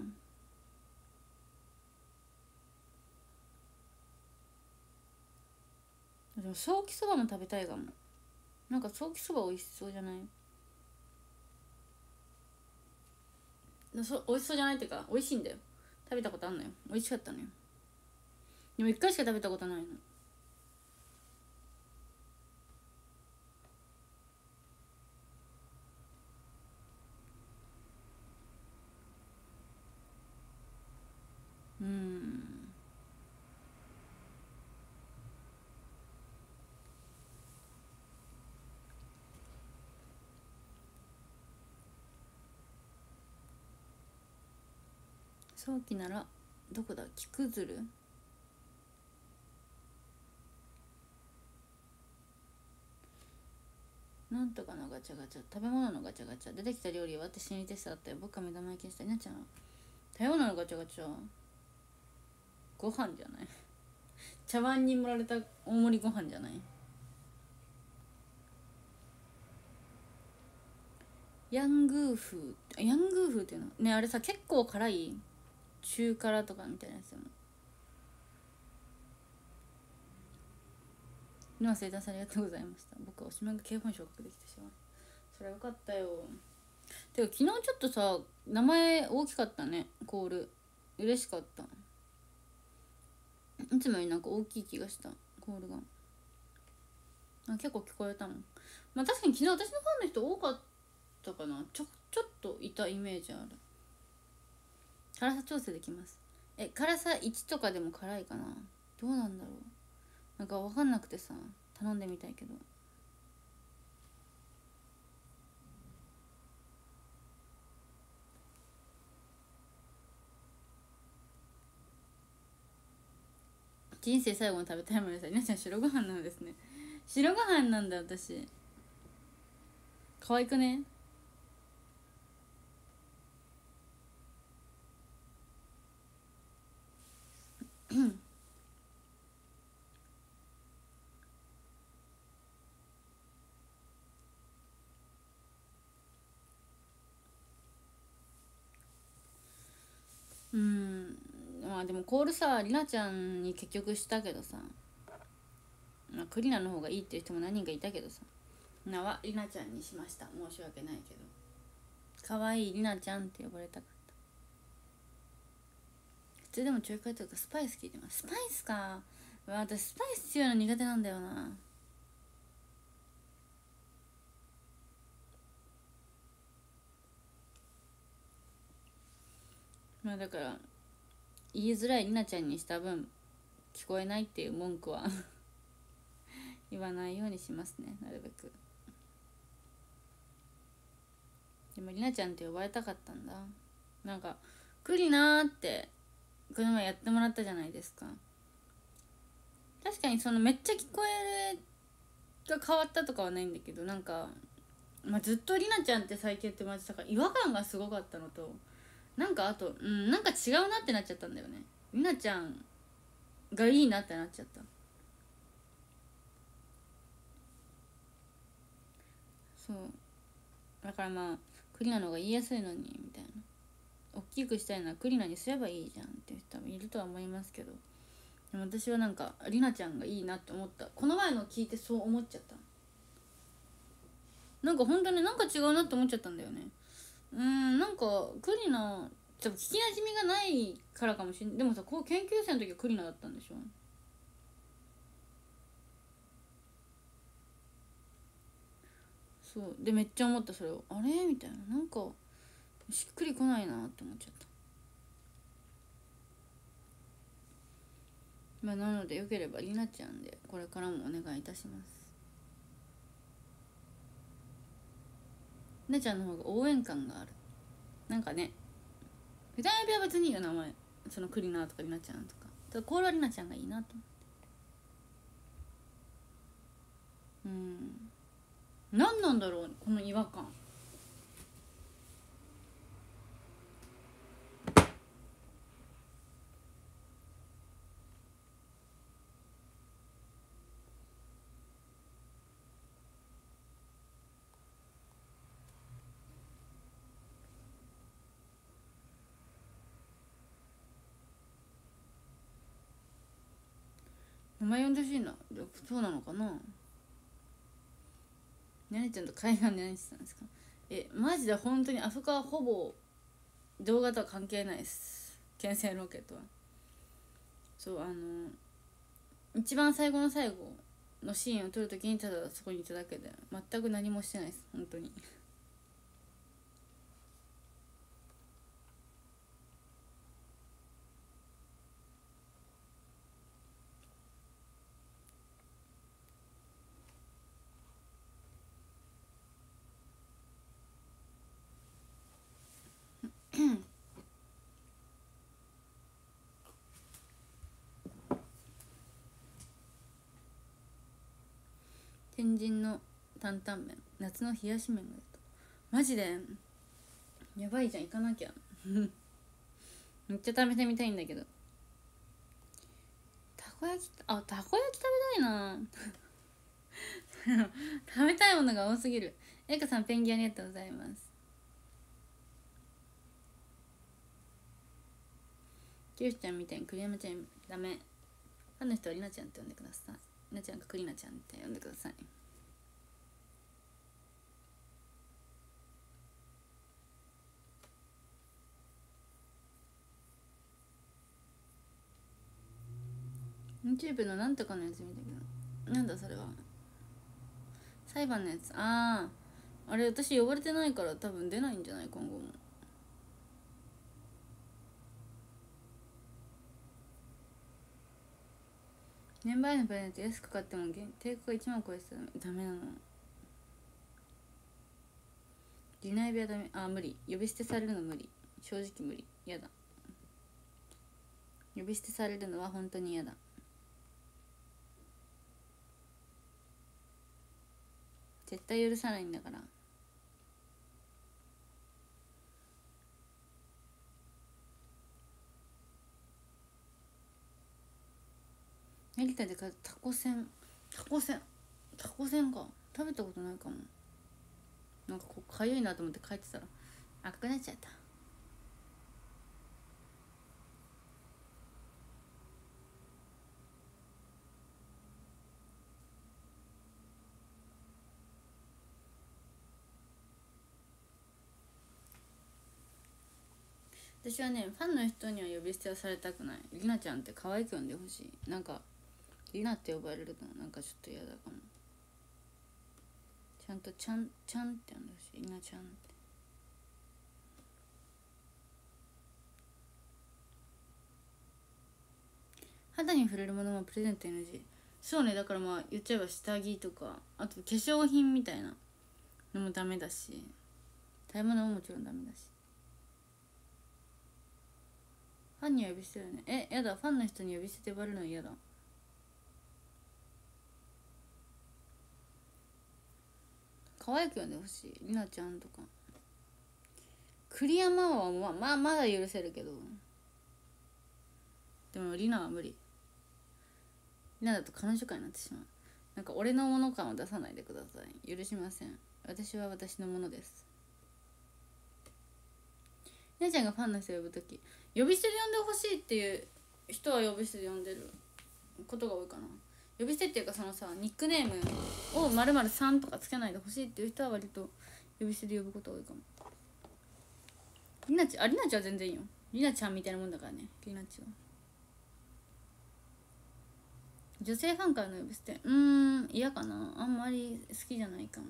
でもソーキそばも食べたいかも。なんかソーキそば美味しそうじゃない。そ美味しそうじゃないっていうか美味しいんだよ。食べたことあんのよ。美味しかったのよ。でも一回しか食べたことないの。うん、早期ならどこだ。木くずるなんとかのガチャガチャ食べ物のガチャガチャ出てきた料理は私にテストあったよ。僕は目玉焼きにしたいなちゃん。食べ物のガチャガチャご飯じゃない茶碗に盛られた大盛りご飯じゃない。ヤングーフーヤングーフーっていうのね。あれさ結構辛い中辛とかみたいなやつよね。今生誕さんありがとうございました。僕はおしまいが警本昇格できてしまう。それはよかったよ。てか昨日ちょっとさ名前大きかったね。コール嬉しかった。いつもよりなんか大きい気がしたコールが。あ結構聞こえたもん。まあ確かに昨日私のファンの人多かったかな。ちょちょっといたイメージある。辛さ調整できます。え辛さいちとかでも辛いかな。どうなんだろう。なんか分かんなくてさ頼んでみたいけど。人生最後に食べたいものです。皆さん白ご飯なんですね。白ご飯なんだ私。可愛くね。 うんまあでもコールさりなちゃんに結局したけどさ、まあ、クリナの方がいいっていう人も何人かいたけどさ、名はりなちゃんにしました。申し訳ないけど可愛いりなちゃんって呼ばれたかった。普通でもちょいかいとかスパイス効いてます。スパイスか、私スパイス強いの苦手なんだよな。まあだから言いづらいりなちゃんにした分聞こえないっていう文句は言わないようにしますね、なるべく。でもりなちゃんって呼ばれたかったんだ。なんかクリナーってこの前やってもらったじゃないですか。確かにそのめっちゃ聞こえが変わったとかはないんだけど、なんか、まあ、ずっとりなちゃんって最近やってもらってたから違和感がすごかったのと、なんかあとうんなんか違うなってなっちゃったんだよね。りなちゃんがいいなってなっちゃった。そうだからまあクリナの方が言いやすいのにみたいな、大きくしたいのはクリナにすればいいじゃんっていう人もいるとは思いますけど、でも私はなんかりなちゃんがいいなって思った。この前の聞いてそう思っちゃった。なんか本当になんか違うなって思っちゃったんだよね。うーんなんかクリナ多分聞きなじみがないからかもしれない。でもさこう研究生の時はクリナだったんでしょ。そうでめっちゃ思ったそれを。あれみたいな、なんかしっくりこないなって思っちゃった。まあなのでよければりなちゃんでこれからもお願いいたします。りなちゃんの方が応援感がある。なんかね、普段呼びは別にいいよ名前、そのクリナーとかりなちゃんとか、ただコーラりなちゃんがいいなと思って。うん何なんだろうこの違和感。名前呼んでほしいな。そうなのかな。ねねちゃんと海岸で何してたんですか。えマジで本当にあそこはほぼ動画とは関係ないです。牽制ロケットは。そうあの一番最後の最後のシーンを撮るときにただそこにいただけで全く何もしてないです本当に。天神の担々麺、夏の冷やし麺が出た。マジでやばいじゃん、行かなきゃめっちゃ食べてみたいんだけど。たこ焼き、あたこ焼き食べたいな食べたいものが多すぎる。えかさんペンギンありがとうございます。キュウシちゃんみたいに栗山ちゃんダメ。ファンの人はりなちゃんって呼んでください。りなちゃんかクリナちゃんって呼んでください。YouTube のなんとかのやつ見たけど、なんだそれは。裁判のやつ。あああれ私呼ばれてないから多分出ないんじゃない今後も。メンバーへのプレゼント安く買っても定価がいちまん超えてたらダメなの。ディナイビはダメ。あ無理。呼び捨てされるの無理。正直無理。やだ。呼び捨てされるのは本当に嫌だ。絶対許さないんだから。成田で買ったタコせん。タコせんタコせんか食べたことないかも。なんかこうかゆいなと思って帰ってたら赤くなっちゃった。 私はねファンの人には呼び捨てはされたくない。りなちゃんって可愛く呼んでほしい。なんかりなって呼ばれるのなんかちょっと嫌だかも。ちゃんとちゃんちゃんって呼んでほしい。りなちゃんって。肌に触れるものもプレゼント エヌジー。 そうね、だからまあ言っちゃえば下着とかあと化粧品みたいなのもダメだし、食べ物ももちろんダメだし。ファンには呼び捨てるよね。え、やだ、ファンの人に呼び捨てて呼ばれるの嫌だ。可愛く呼んでほしい。りなちゃんとか栗山はまあまあまだ許せるけど、でもりなは無理。りなだと彼女会になってしまう。なんか俺のもの感を出さないでください。許しません。私は私のものです。りなちゃんがファンの人を呼ぶとき、呼び捨てで呼んでほしいっていう人は呼び捨てで呼んでることが多いかな。呼び捨てっていうかそのさ、ニックネームを〇〇さんとかつけないでほしいっていう人は割と呼び捨てで呼ぶことが多いかも。りなちゃん、あ、りなちゃんは全然いいよ。りなちゃんみたいなもんだからね、りなちゃんは。女性ファンからの呼び捨て、うーん、嫌かな。あんまり好きじゃないかも。い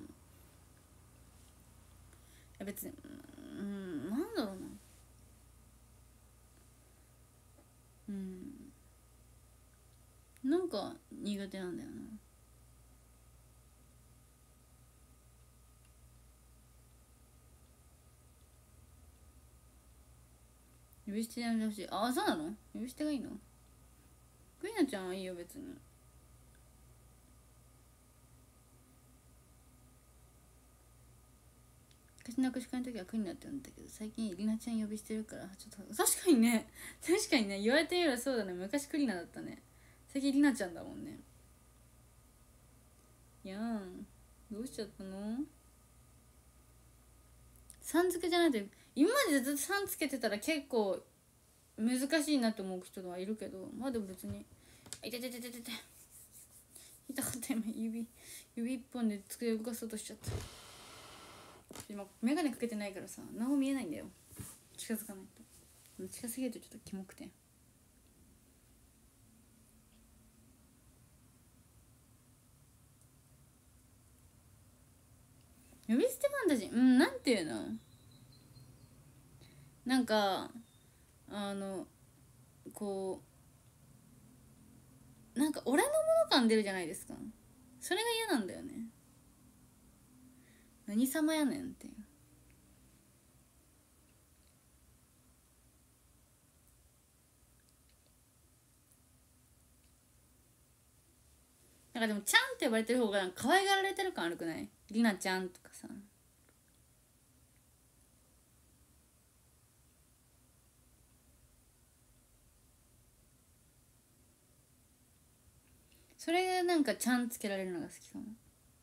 や別に、うん、なんだろうな。うん。なんか苦手なんだよな。呼び捨てやめてほしい。ああ、そうなの？呼び捨てがいいの？クイナちゃんはいいよ別に。昔の握手会の時はクイナって呼んだけど、最近リナちゃん呼びしてるからちょっと確かにね、確かにね、言われてみればそうだね。昔クリナだったね。最近リナちゃんだもんね。やん、どうしちゃったの？さん付けじゃないと、今までずっとさんつけてたら結構難しいなと思う人はいるけど、まあでも別に、あ、いてててててて、痛かった今。指指一本で机動かそうとしちゃった。今眼鏡かけてないからさ、何も見えないんだよ。近づかないと。近すぎるとちょっとキモくて。呼び捨てファンタジー、うん、なんていうの、なんかあのこうなんか俺のもの感出るじゃないですか。それが嫌なんだよね。何様やねんっていう。なんかでもちゃんって呼ばれてる方が可愛がられてる感悪くない？りなちゃんとかさ。それがなんかちゃんつけられるのが好きかも。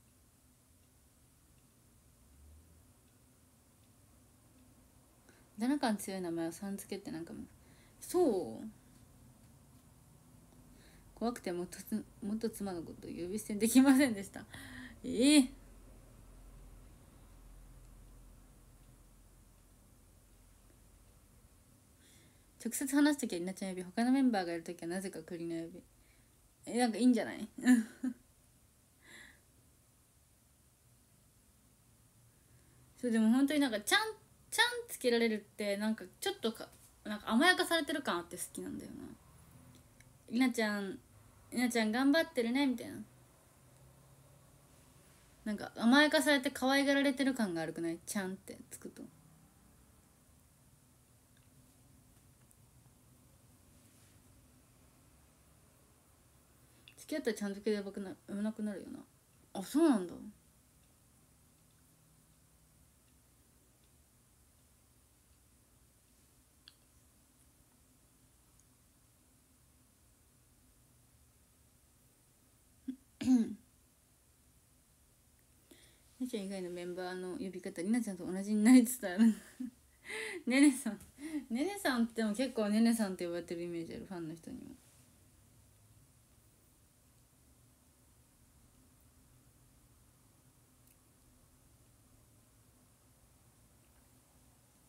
あだ名感強い名前をさん付けってなんかもう、そう怖くて元元妻のことを呼び捨てできませんでした。ええー、直接話すときはりなちゃん呼び、他のメンバーがいるときはなぜか栗の呼び。え、なんかいいんじゃない？そうでも本当になんかちゃんちゃんつけられるってなんかちょっとかなんか甘やかされてる感あって好きなんだよな。りなちゃんりなちゃん頑張ってるねみたいな、なんか甘やかされて可愛がられてる感が悪くない？ちゃんってつくと。付き合ったらちゃん付けでやばくなやばなくなるよな。あ、そうなんだ。りなちゃん以外のメンバーの呼び方りなちゃんと同じになりつつある。ねねさんねねさんっても結構ねねさんって呼ばれてるイメージある、ファンの人にも。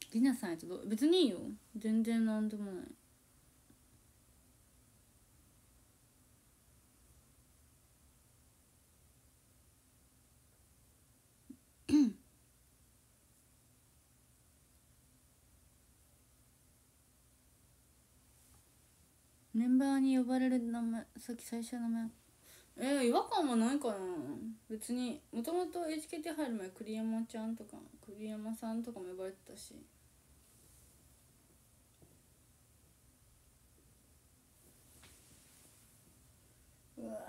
りなさんやとど別にいいよ、全然なんでもない。メンバーに呼ばれる名前、さっき最初の名前、えー、違和感はないかな。別にもともと エイチケーティー 入る前栗山ちゃんとか栗山さんとかも呼ばれてたし。うわ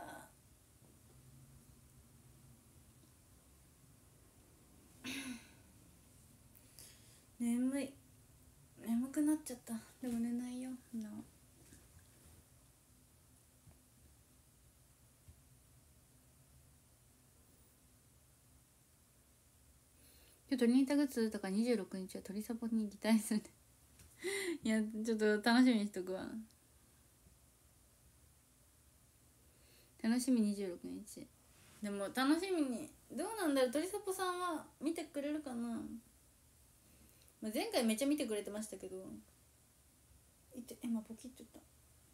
眠い、眠くなっちゃった。でも寝ないよな。今日トリニータグッズとかにじゅうろくにちは鳥サポに擬態するいやちょっと楽しみにしとくわ。楽しみにじゅうろくにち。でも楽しみに、どうなんだろう、鳥サポさんは見てくれるかな、まあ、前回めっちゃ見てくれてましたけど。いて今ポキッといった。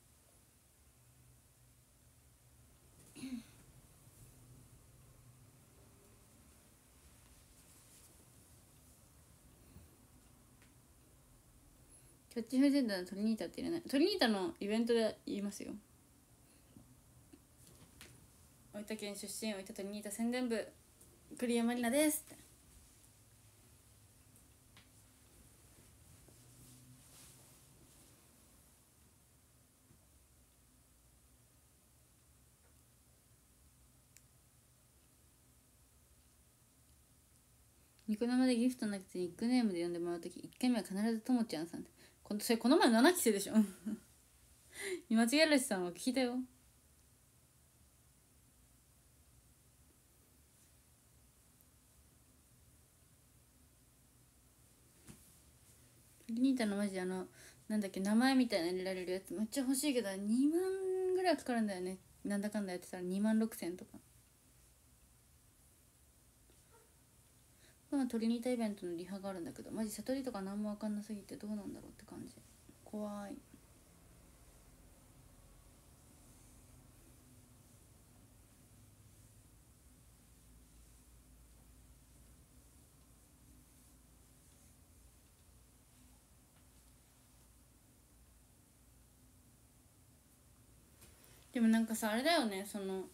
キャッチフレーズのトリニータって入れない。トリニータのイベントで言いますよ。大分県出身、大分トリニータ宣伝部栗山里奈ですって。ニコ生でギフトなくてニックネームで呼んでもらうときいっかいめは必ずともちゃんさん。こそれこの前ななきせでしょ間違えるしさんは聞いたよ。リニータのマジであのなんだっけ名前みたいな入れられるやつめっちゃ欲しいけどにまんぐらいかかるんだよね。なんだかんだやってたらにまんろくせんとか。まあトリニータイベントのリハがあるんだけどマジ悟りとか何も分かんなすぎてどうなんだろうって感じ。怖い。でもなんかさあれだよね、その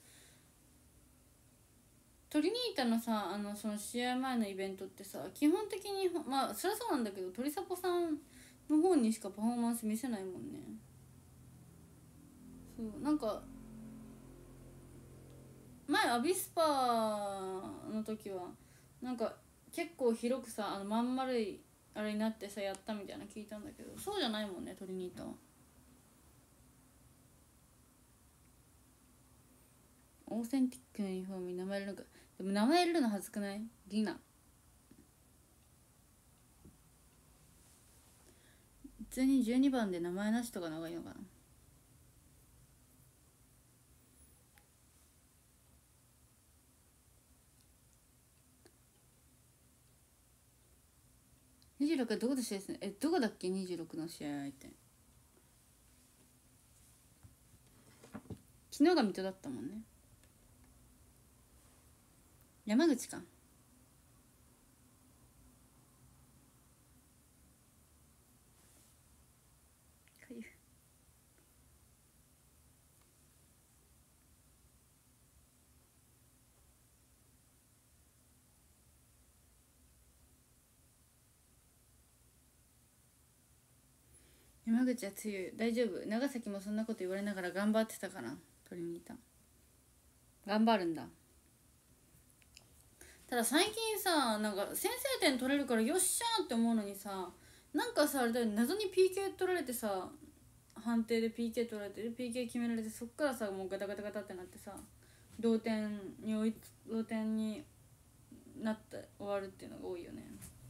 トリニータのさあのその試合前のイベントってさ基本的にまあそりゃそうなんだけど鳥サポさんの方にしかパフォーマンス見せないもんね。そうなんか前アビスパの時はなんか結構広くさあのまん丸いあれになってさやったみたいな聞いたんだけどそうじゃないもんねトリニータは。オーセンティックなユニフォームに名前入れるのか。でも名前入れるの恥ずくない？リナ普通にじゅうにばんで名前なしとかの方がいいのかな。にじゅうろくはどこで試合するの？えどこだっけにじゅうろくの試合相手。昨日が水戸だったもんね。山口か。山口は梅雨大丈夫。長崎もそんなこと言われながら頑張ってたから取りに行った。頑張るんだ。ただ最近さなんか先制点取れるからよっしゃーって思うのにさなんかさあれだよね謎に ピーケー 取られてさ判定で ピーケー 取られて ピーケー 決められてそっからさもうガタガタガタってなってさ同点に追い同点になって終わるっていうのが多いよね。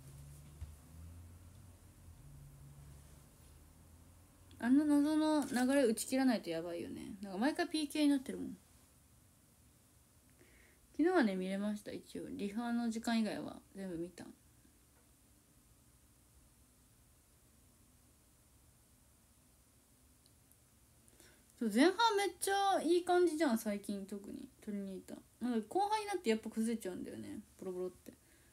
あの謎の流れ打ち切らないとやばいよね。なんか毎回 ピーケー になってるもん。昨日はね見れました。一応リハの時間以外は全部見た。 そう前半めっちゃいい感じじゃん最近。特にトリニータなんか後半になってやっぱ崩れちゃうんだよね、ボロボロって。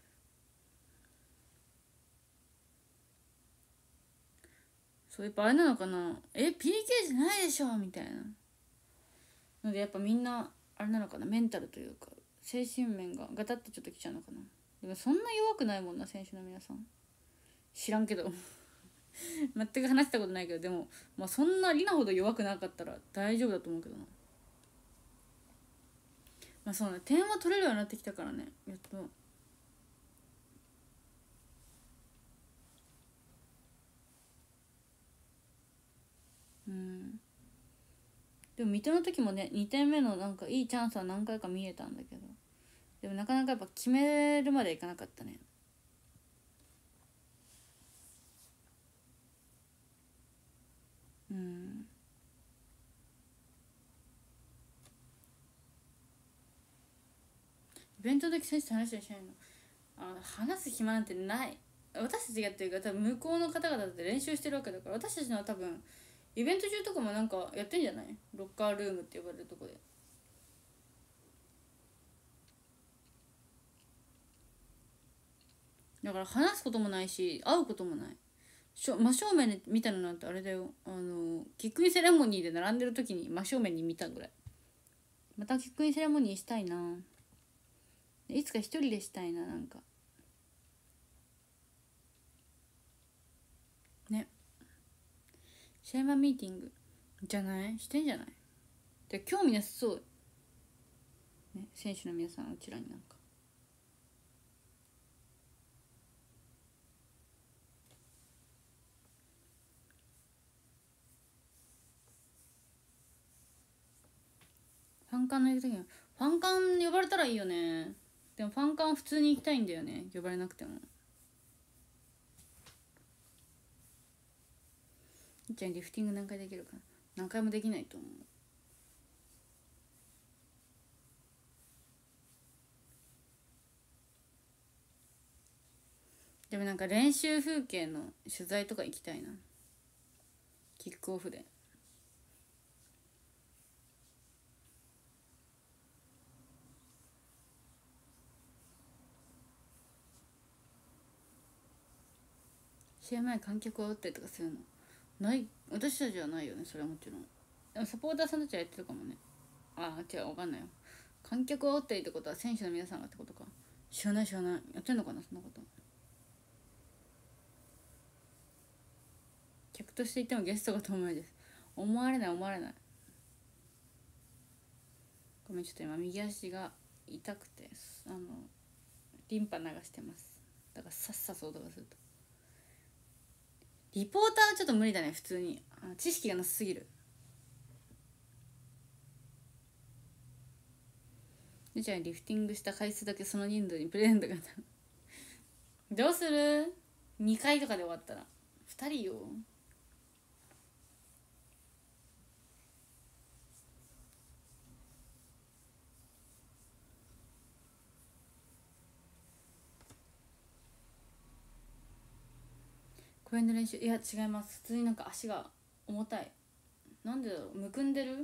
そうやっぱあれなのかな、え ピーケー じゃないでしょみたいなので、やっぱみんなあれなのかな、メンタルというか精神面がガタってちょっときちゃうのかな。でもそんな弱くないもんな選手の皆さん、知らんけど全く話したことないけど、でもまあそんなリナほど弱くなかったら大丈夫だと思うけどな。まあそうね、点は取れるようになってきたからね、やっと。うん、でも水戸の時もねにてんめのなんかいいチャンスは何回か見えたんだけど、でもなかなかやっぱ決めるまでいかなかったね。うん、イベントの時選手と話したりしないの？あ話す暇なんてない。私たちがやってるから多分向こうの方々だって練習してるわけだから、私たちのは多分イベント中とかもなんかやってんじゃない？ロッカールームって呼ばれるとこで。だから話すこともないし会うこともない。しょ真正面で見たのなんてあれだよ、あのキックインセレモニーで並んでる時に真正面に見たぐらい。またキックインセレモニーしたいな、いつか一人でしたいな、なんかね。シェーマンミーティングじゃない、してんじゃない？で興味なさそう、ね、選手の皆さんうちらになんか。ファンカンの行く時はファンカン呼ばれたらいいよね。でもファンカン普通に行きたいんだよね、呼ばれなくても。いっちゃんリフティング何回できるかな。何回もできないと思う。でもなんか練習風景の取材とか行きたいな、キックオフで。試合前観客を煽ったりとかするのない、私たちはないよね、それはもちろん。でもサポーターさんたちはやってるかもね。ああ違う、分かんないよ。観客を煽ったりってことは選手の皆さんがってことか。知らない知らない、やってんのかなそんなこと。客としていてもゲストかと思われです。思われない思われない。ごめんちょっと今右足が痛くてあのリンパ流してます。だからさっさと音がすると。リポーターはちょっと無理だね普通に、知識がなさすぎる。でじゃあリフティングした回数だけその人数にプレゼントがどうする？ に 回とかで終わったらふたりよ。公園の練習、いや違います、普通になんか足が重たい。なんでだろう、むくんでる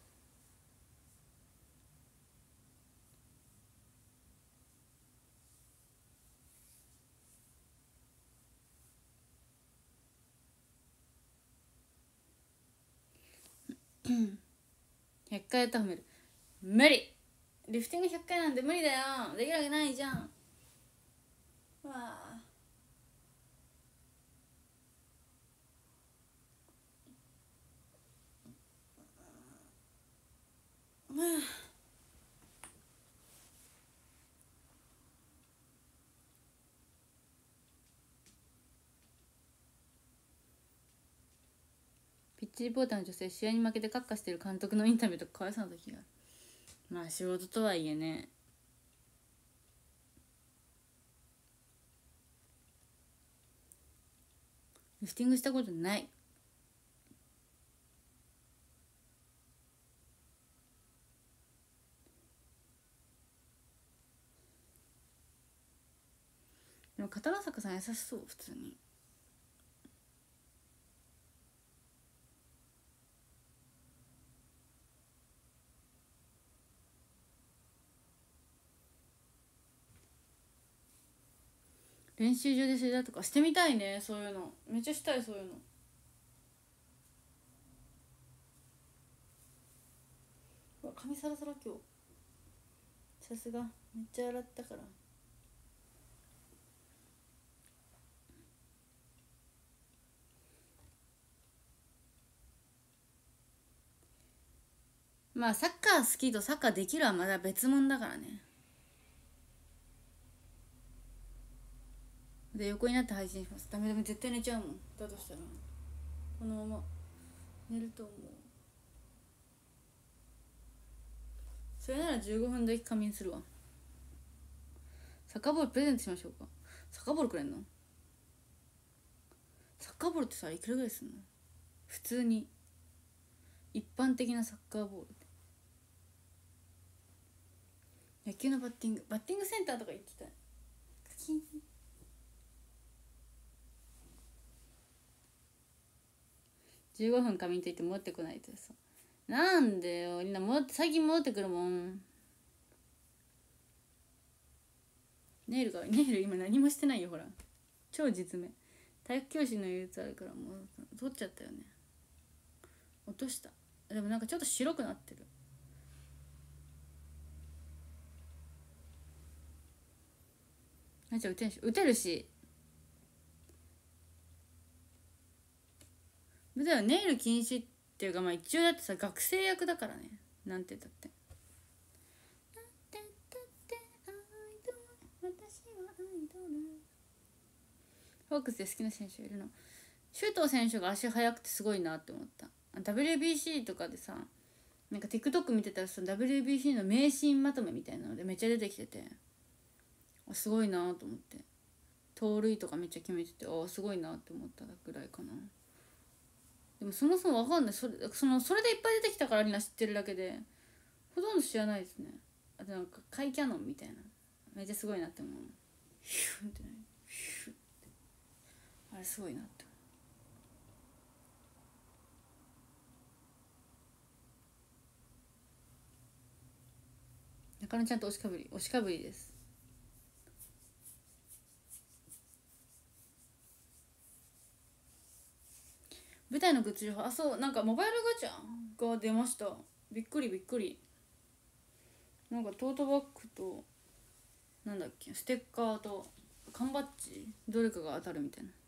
ひゃっかいやったら褒める。無理、リフティングひゃっかいなんて無理だよ、できるわけないじゃん。わあピッチリポーターの女性、試合に負けてカッカしてる監督のインタビューとかかわいそうな時がある。まあ仕事とはいえね。リフティングしたことない。でも片野坂さん優しそう普通に。 練習場でそれだとかしてみたいね。そういうのめっちゃしたい。そういうのうわ髪サラサラ今日。さすがめっちゃ洗ったから。まあサッカー好きとサッカーできるはまだ別物だからね。で横になって配信します。ダメダメ絶対寝ちゃうもん。だとしたらこのまま寝ると思う。それならじゅうごふんだけ仮眠するわ。サッカーボールプレゼントしましょうか。サッカーボールくれんの？サッカーボールってさいくらぐらいすんの？普通に一般的なサッカーボールって野球のバッティングバッティングセンターとか行きたい。じゅうごふん仮眠といって戻ってこないとさ。なんでよ、みんな戻って最近戻ってくるもん。ネイルがネイル今何もしてないよ。ほら超実名。体育教師の憂鬱あるからもう取っちゃったよね。落とした。でもなんかちょっと白くなってる。あ、じゃあ打てんし打てるし。だよネイル禁止っていうか、まあ一応だってさ学生役だからね。なんて言ったってホークスで好きな選手いるの？周東選手が足速くてすごいなって思った。 ダブリュービーシー とかでさ、なんか TikTok 見てたらさ ダブリュービーシー の名シーンまとめみたいなのでめっちゃ出てきてて、すごいなと思って、盗塁とかめっちゃ決めてて、ああすごいなって思ったぐらいかな。でもそもそも分かんない。それそのそれでいっぱい出てきたからみんな知ってるだけでほとんど知らないですね。あとなんかカイキャノンみたいなめっちゃすごいなって思う。ヒュンってね、ヒュンってあれすごいなって。中野ちゃんと押しかぶり押しかぶりです。舞台のグッズ情報、あ、そう、なんかモバイルガチャが出ました。びっくりびっくり。なんかトートバッグとなんだっけステッカーと缶バッジどれかが当たるみたいな。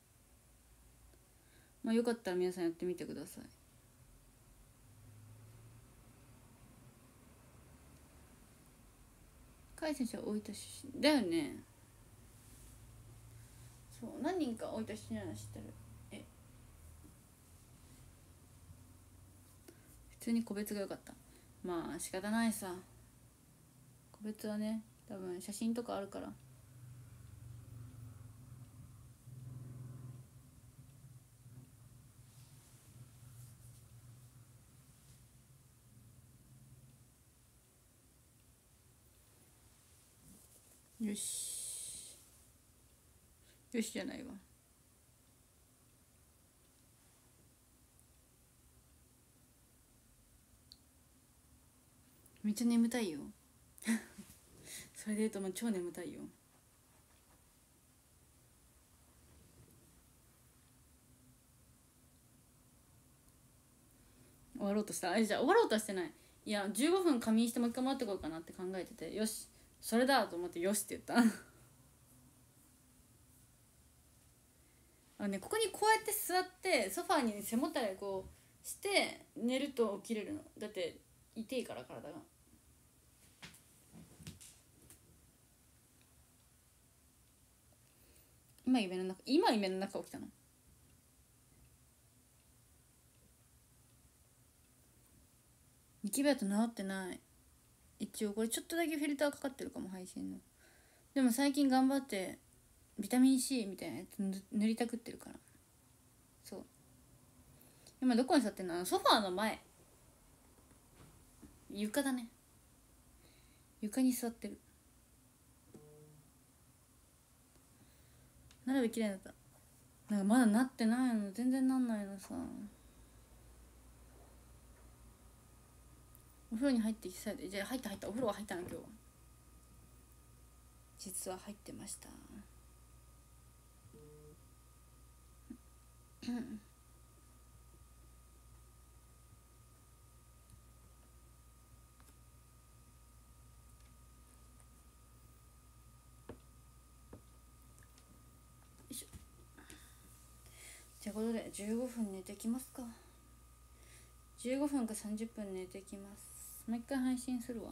まあよかったら皆さんやってみてください。甲斐選手は大分出身だよね。そう何人か大分出身なの知ってる。え普通に個別が良かった。まあ仕方ないさ、個別はね多分写真とかあるから。よしよしじゃないわ。めっちゃ眠たいよそれで言うともう超眠たいよ。終わろうとした。あ、じゃあ終わろうとはしてない。いやじゅうごふん仮眠してもう一回待ってこようかなって考えてて、よしそれだと思ってよしって言ったあのね、ここにこうやって座ってソファーに背もたれこうして寝ると起きれるの。だって痛いから体が。今夢の中今夢の中起きたの。ニキビ跡治ってない。一応これちょっとだけフィルターかかってるかも配信の。でも最近頑張ってビタミン C みたいなやつ塗りたくってるから。そう今どこに座ってんの？ソファーの前、床だね。床に座ってる。なるべきれいだった。なんかまだなってないの。全然なんないのさ。お風呂に入ってきた。じゃあ入った入った。お風呂は入ったの今日は。実は入ってました。 ということでじゅうごふん寝てきますか。じゅうごふんかさんじゅっぷん寝てきます。もう一回配信するわ。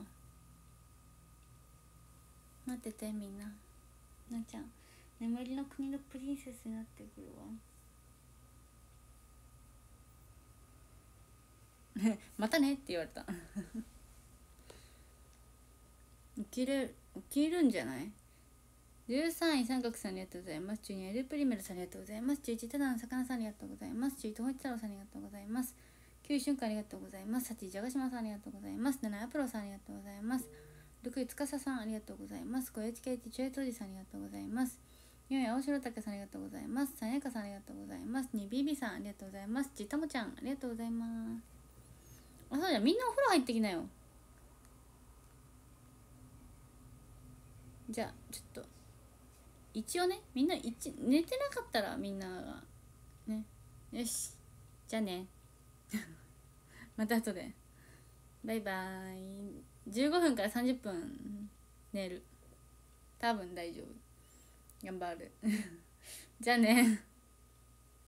待っててみんな。なっちゃん眠りの国のプリンセスになってくるわまたねって言われた起きれ起きるんじゃない。じゅうさんい三角さんありがとうございます。じゅうにエルプリメルさんありがとうございます。じゅういちただの魚さんありがとうございます。じゅういちとほいち太郎さんありがとうございます。きゅう瞬間ありがとうございます。はちじゃがしまさんありがとうございます。ななアプロさんありがとうございます。ろくいつかささんありがとうございます。ごエイチケーティー チュエトジさんありがとうございます。よんい青白竹さんありがとうございます。さんやかさんありがとうございます。にビービー さんありがとうございます。ちたもちゃんありがとうございます。あ、そうじゃみんなお風呂入ってきなよ。じゃあちょっと一応ね、みんな一寝てなかったらみんながね、よしじゃあねまた後でバイバーイ。じゅうごふんからさんじゅっぷん寝る。多分大丈夫。頑張るじゃあね